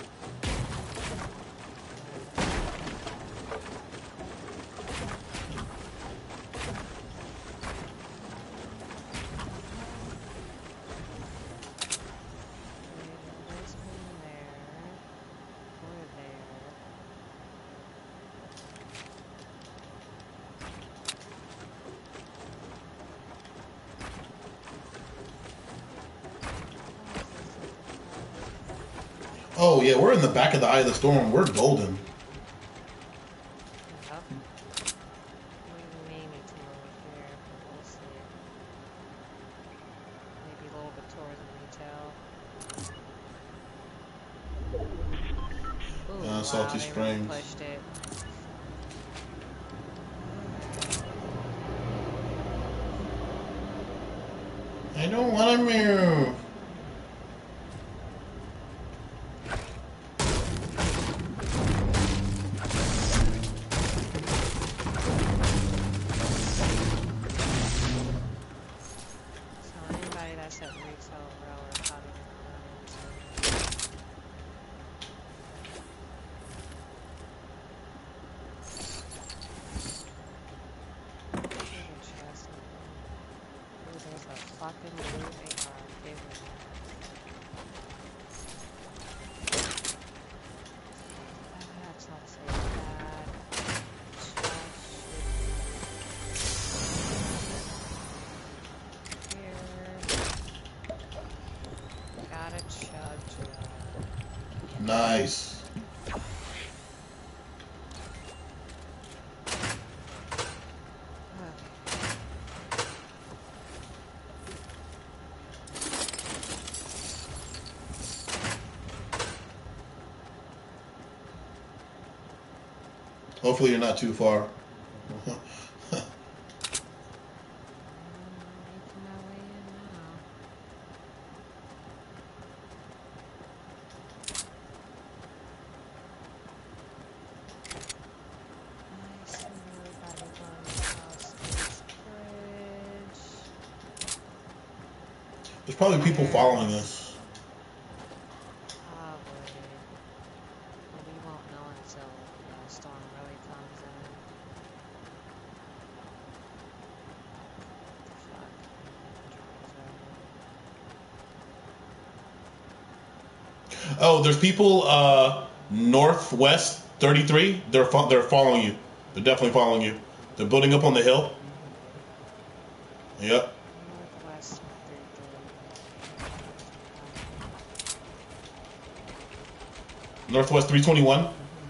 Oh yeah, we're in the back of the Eye of the Storm. We're golden. Yep. We may need to move here, but we'll see. Maybe a little bit towards retail. Ooh, Uh, wow, Salty they really Springs. pushed it. I don't want to move. So anybody that's at retail rail are probably gonna run into There's a chest in there. Ooh, there's a fucking loot they are giving us. That's not so bad. Chest should be here. Got a chug jug. Nice. Hopefully you're not too far. Making my way in now. I see everybody going across this bridge. There's probably people following us. Probably. But we won't know until the storm really comes in. What the fuck? Controls over. Oh, there's people uh, northwest thirty-three. They're fo- they're following you. They're definitely following you. They're building up on the hill. Yep. Northwest thirty-three. Northwest three twenty-one.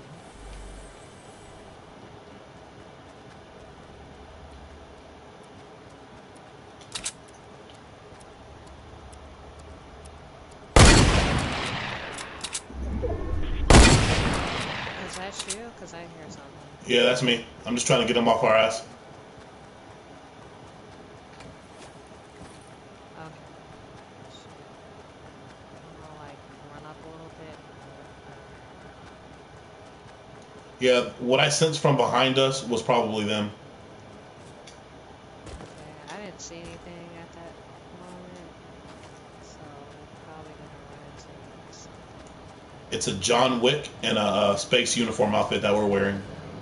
Is that you? Because I hear something. Yeah, that's me. I'm just trying to get them off our ass. Okay. I'm gonna like run up a little bit. Yeah, what I sensed from behind us was probably them. Okay, I didn't see anything at that moment, so we're probably gonna run into something. It's a John Wick and a, uh space uniform outfit that we're wearing.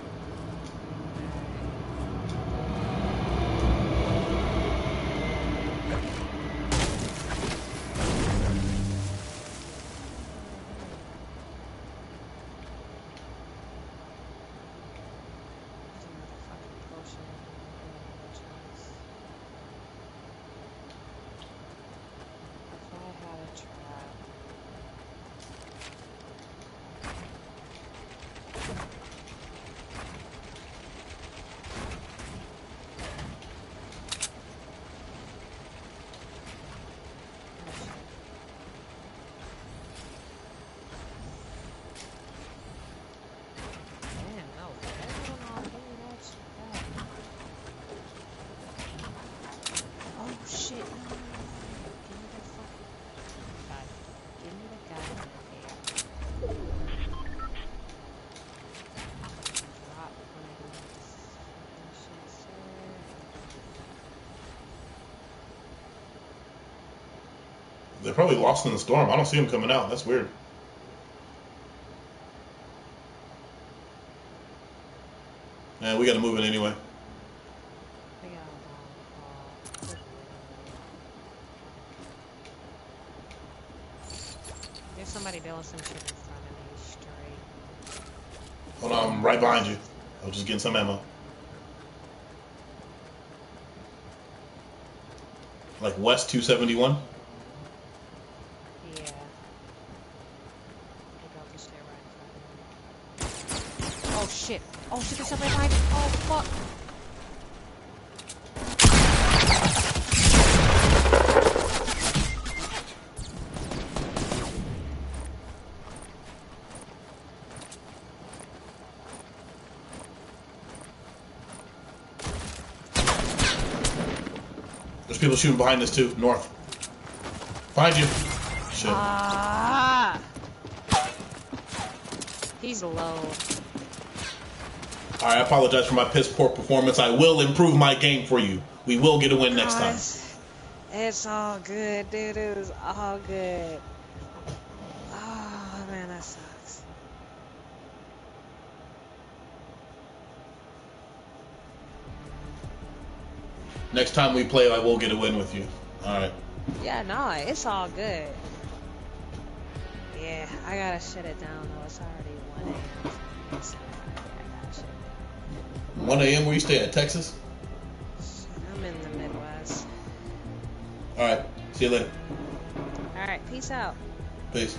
They're probably lost in the storm. I don't see them coming out. That's weird. Man, we got to move it anyway. We got a long haul. There's somebody doing some shit in front of me straight. Hold on, I'm right behind you. I was just getting some ammo. Like West two seventy-one? Yeah. They got this shit right in front of me. Oh shit. Oh shit, there's somebody behind me. Oh fuck. There's people shooting behind us too, north. Behind you. Shit. Ah! He's low. Alright, I apologize for my piss poor performance. I will improve my game for you. We will get a win next time. It's, it's all good, dude. It was all good. Oh man, that sucks. Next time we play, I will get a win with you. Alright. Yeah, no, it's all good. Yeah, I gotta shut it down though. It's already one a m I gotta shut it down. one a m where you stay at, Texas? I'm in the Midwest. Alright, see you later. Alright, peace out. Peace.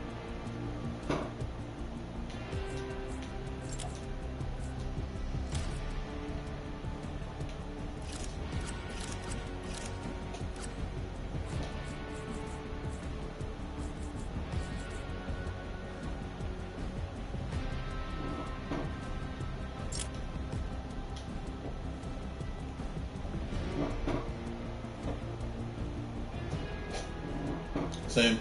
Same.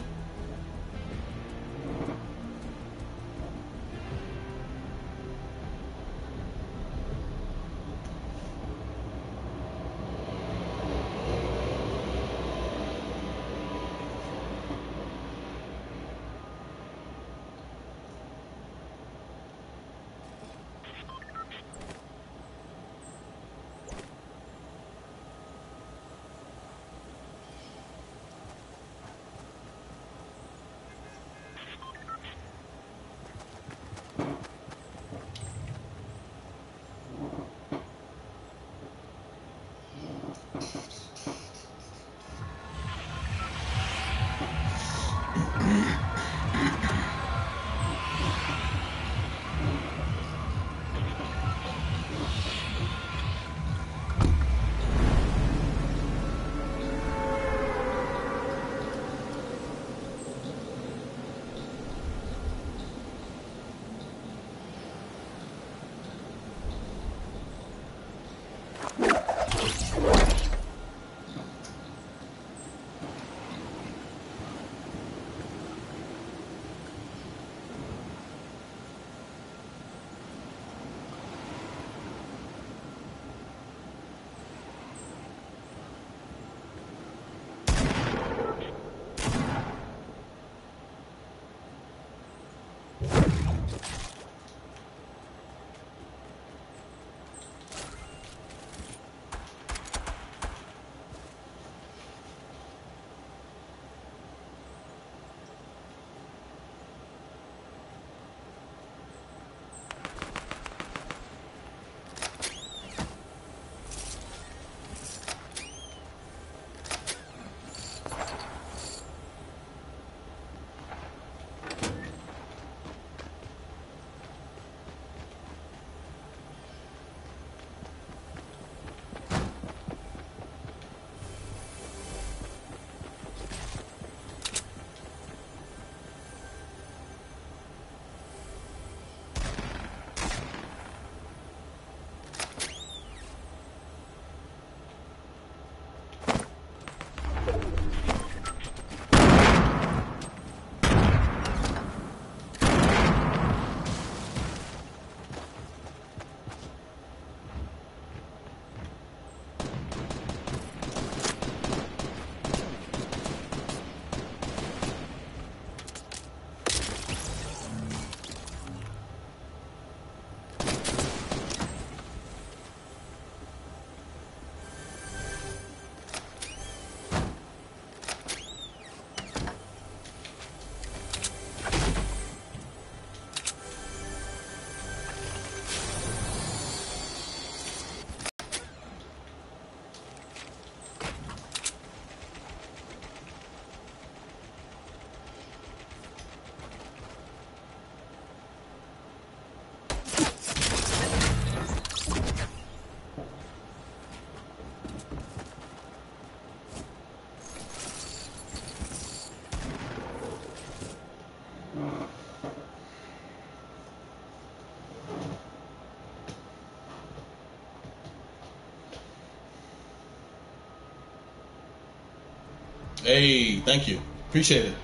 Hey, thank you. Appreciate it.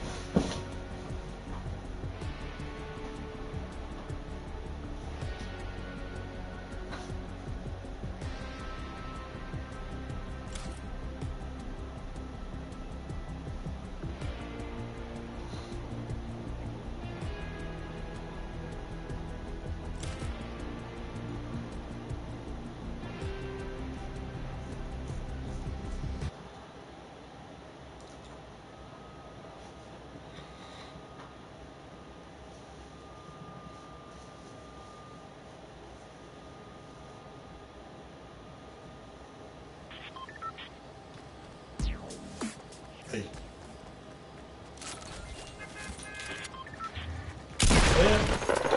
Hey. Yeah.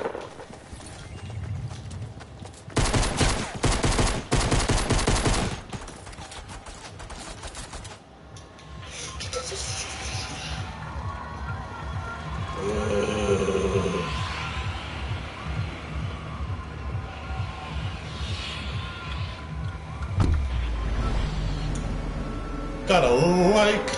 Gotta like.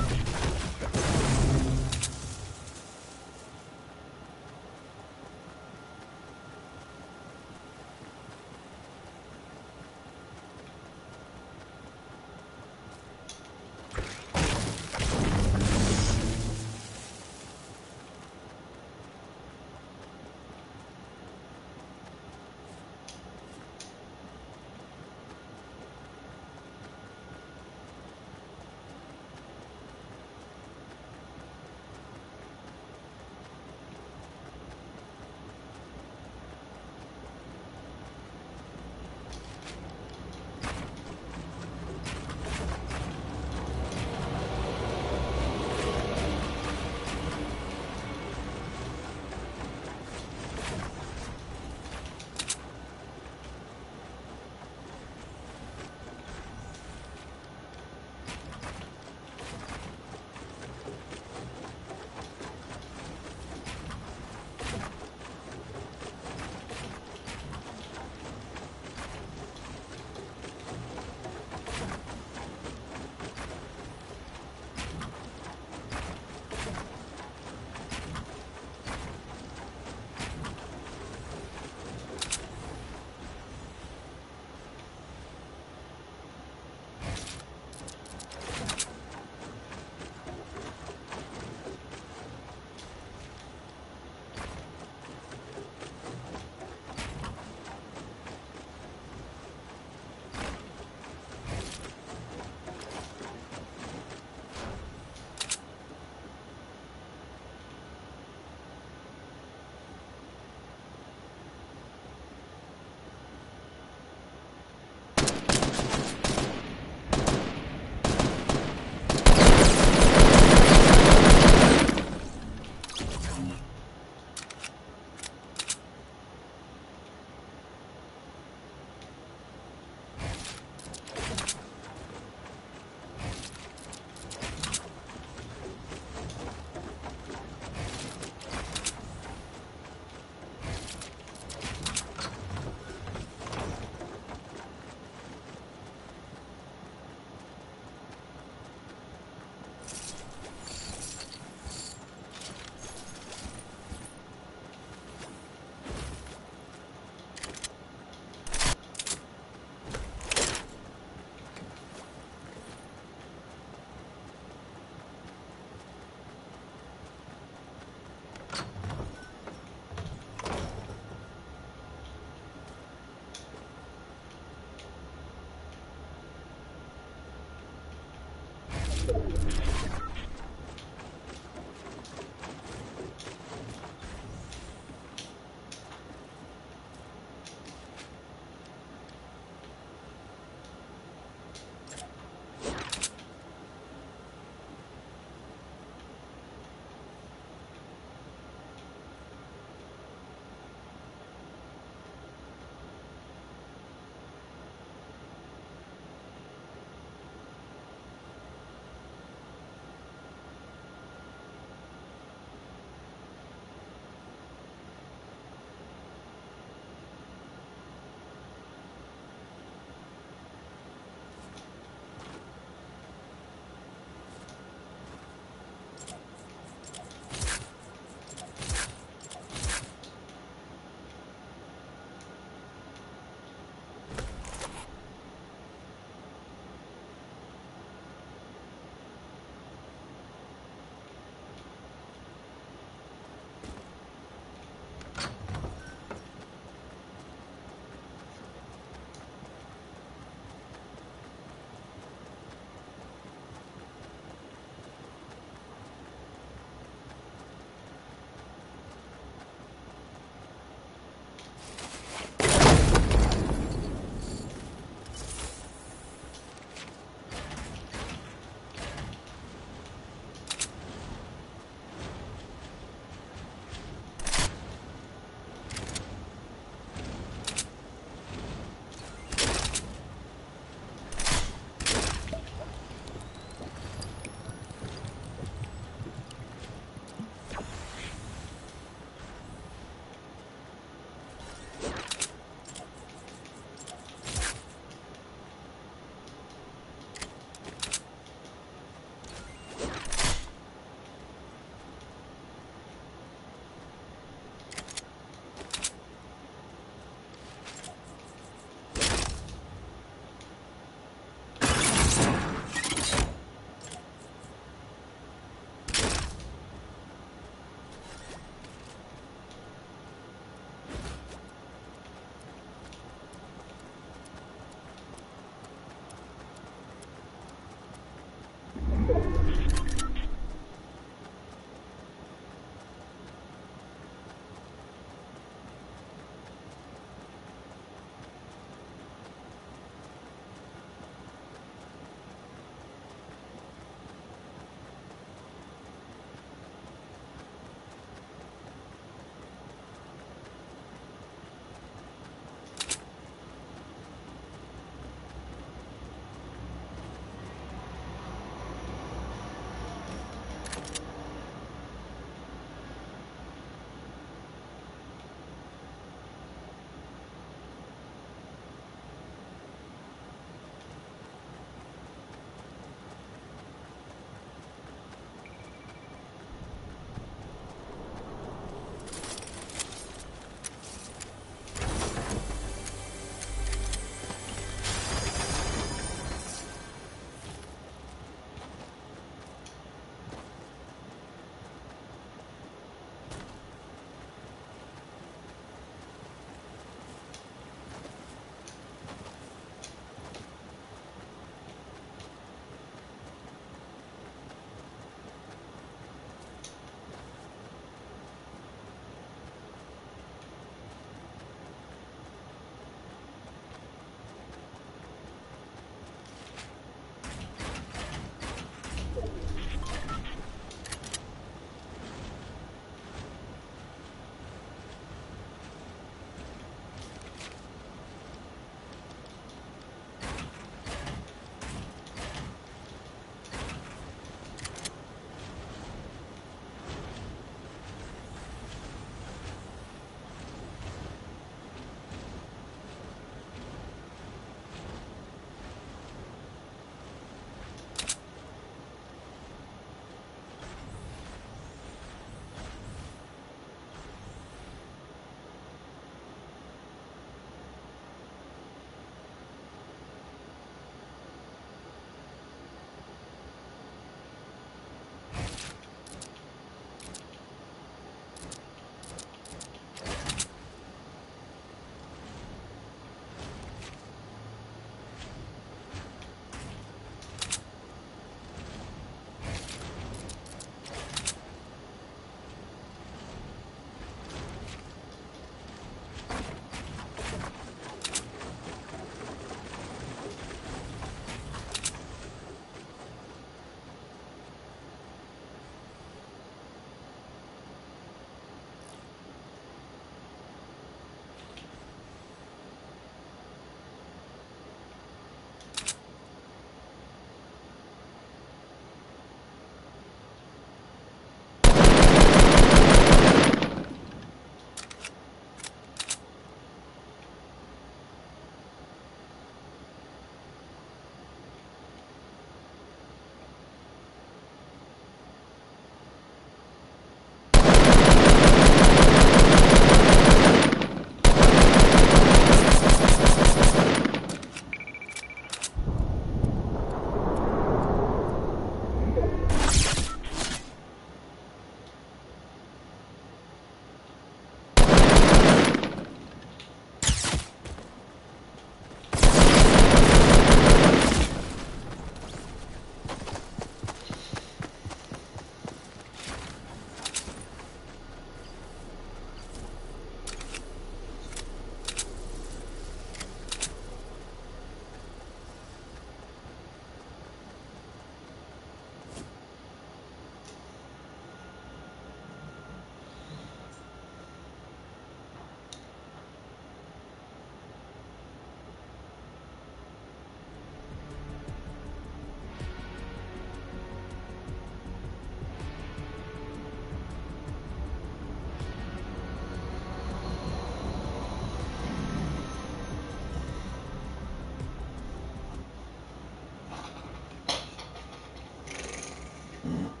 Mm-hmm.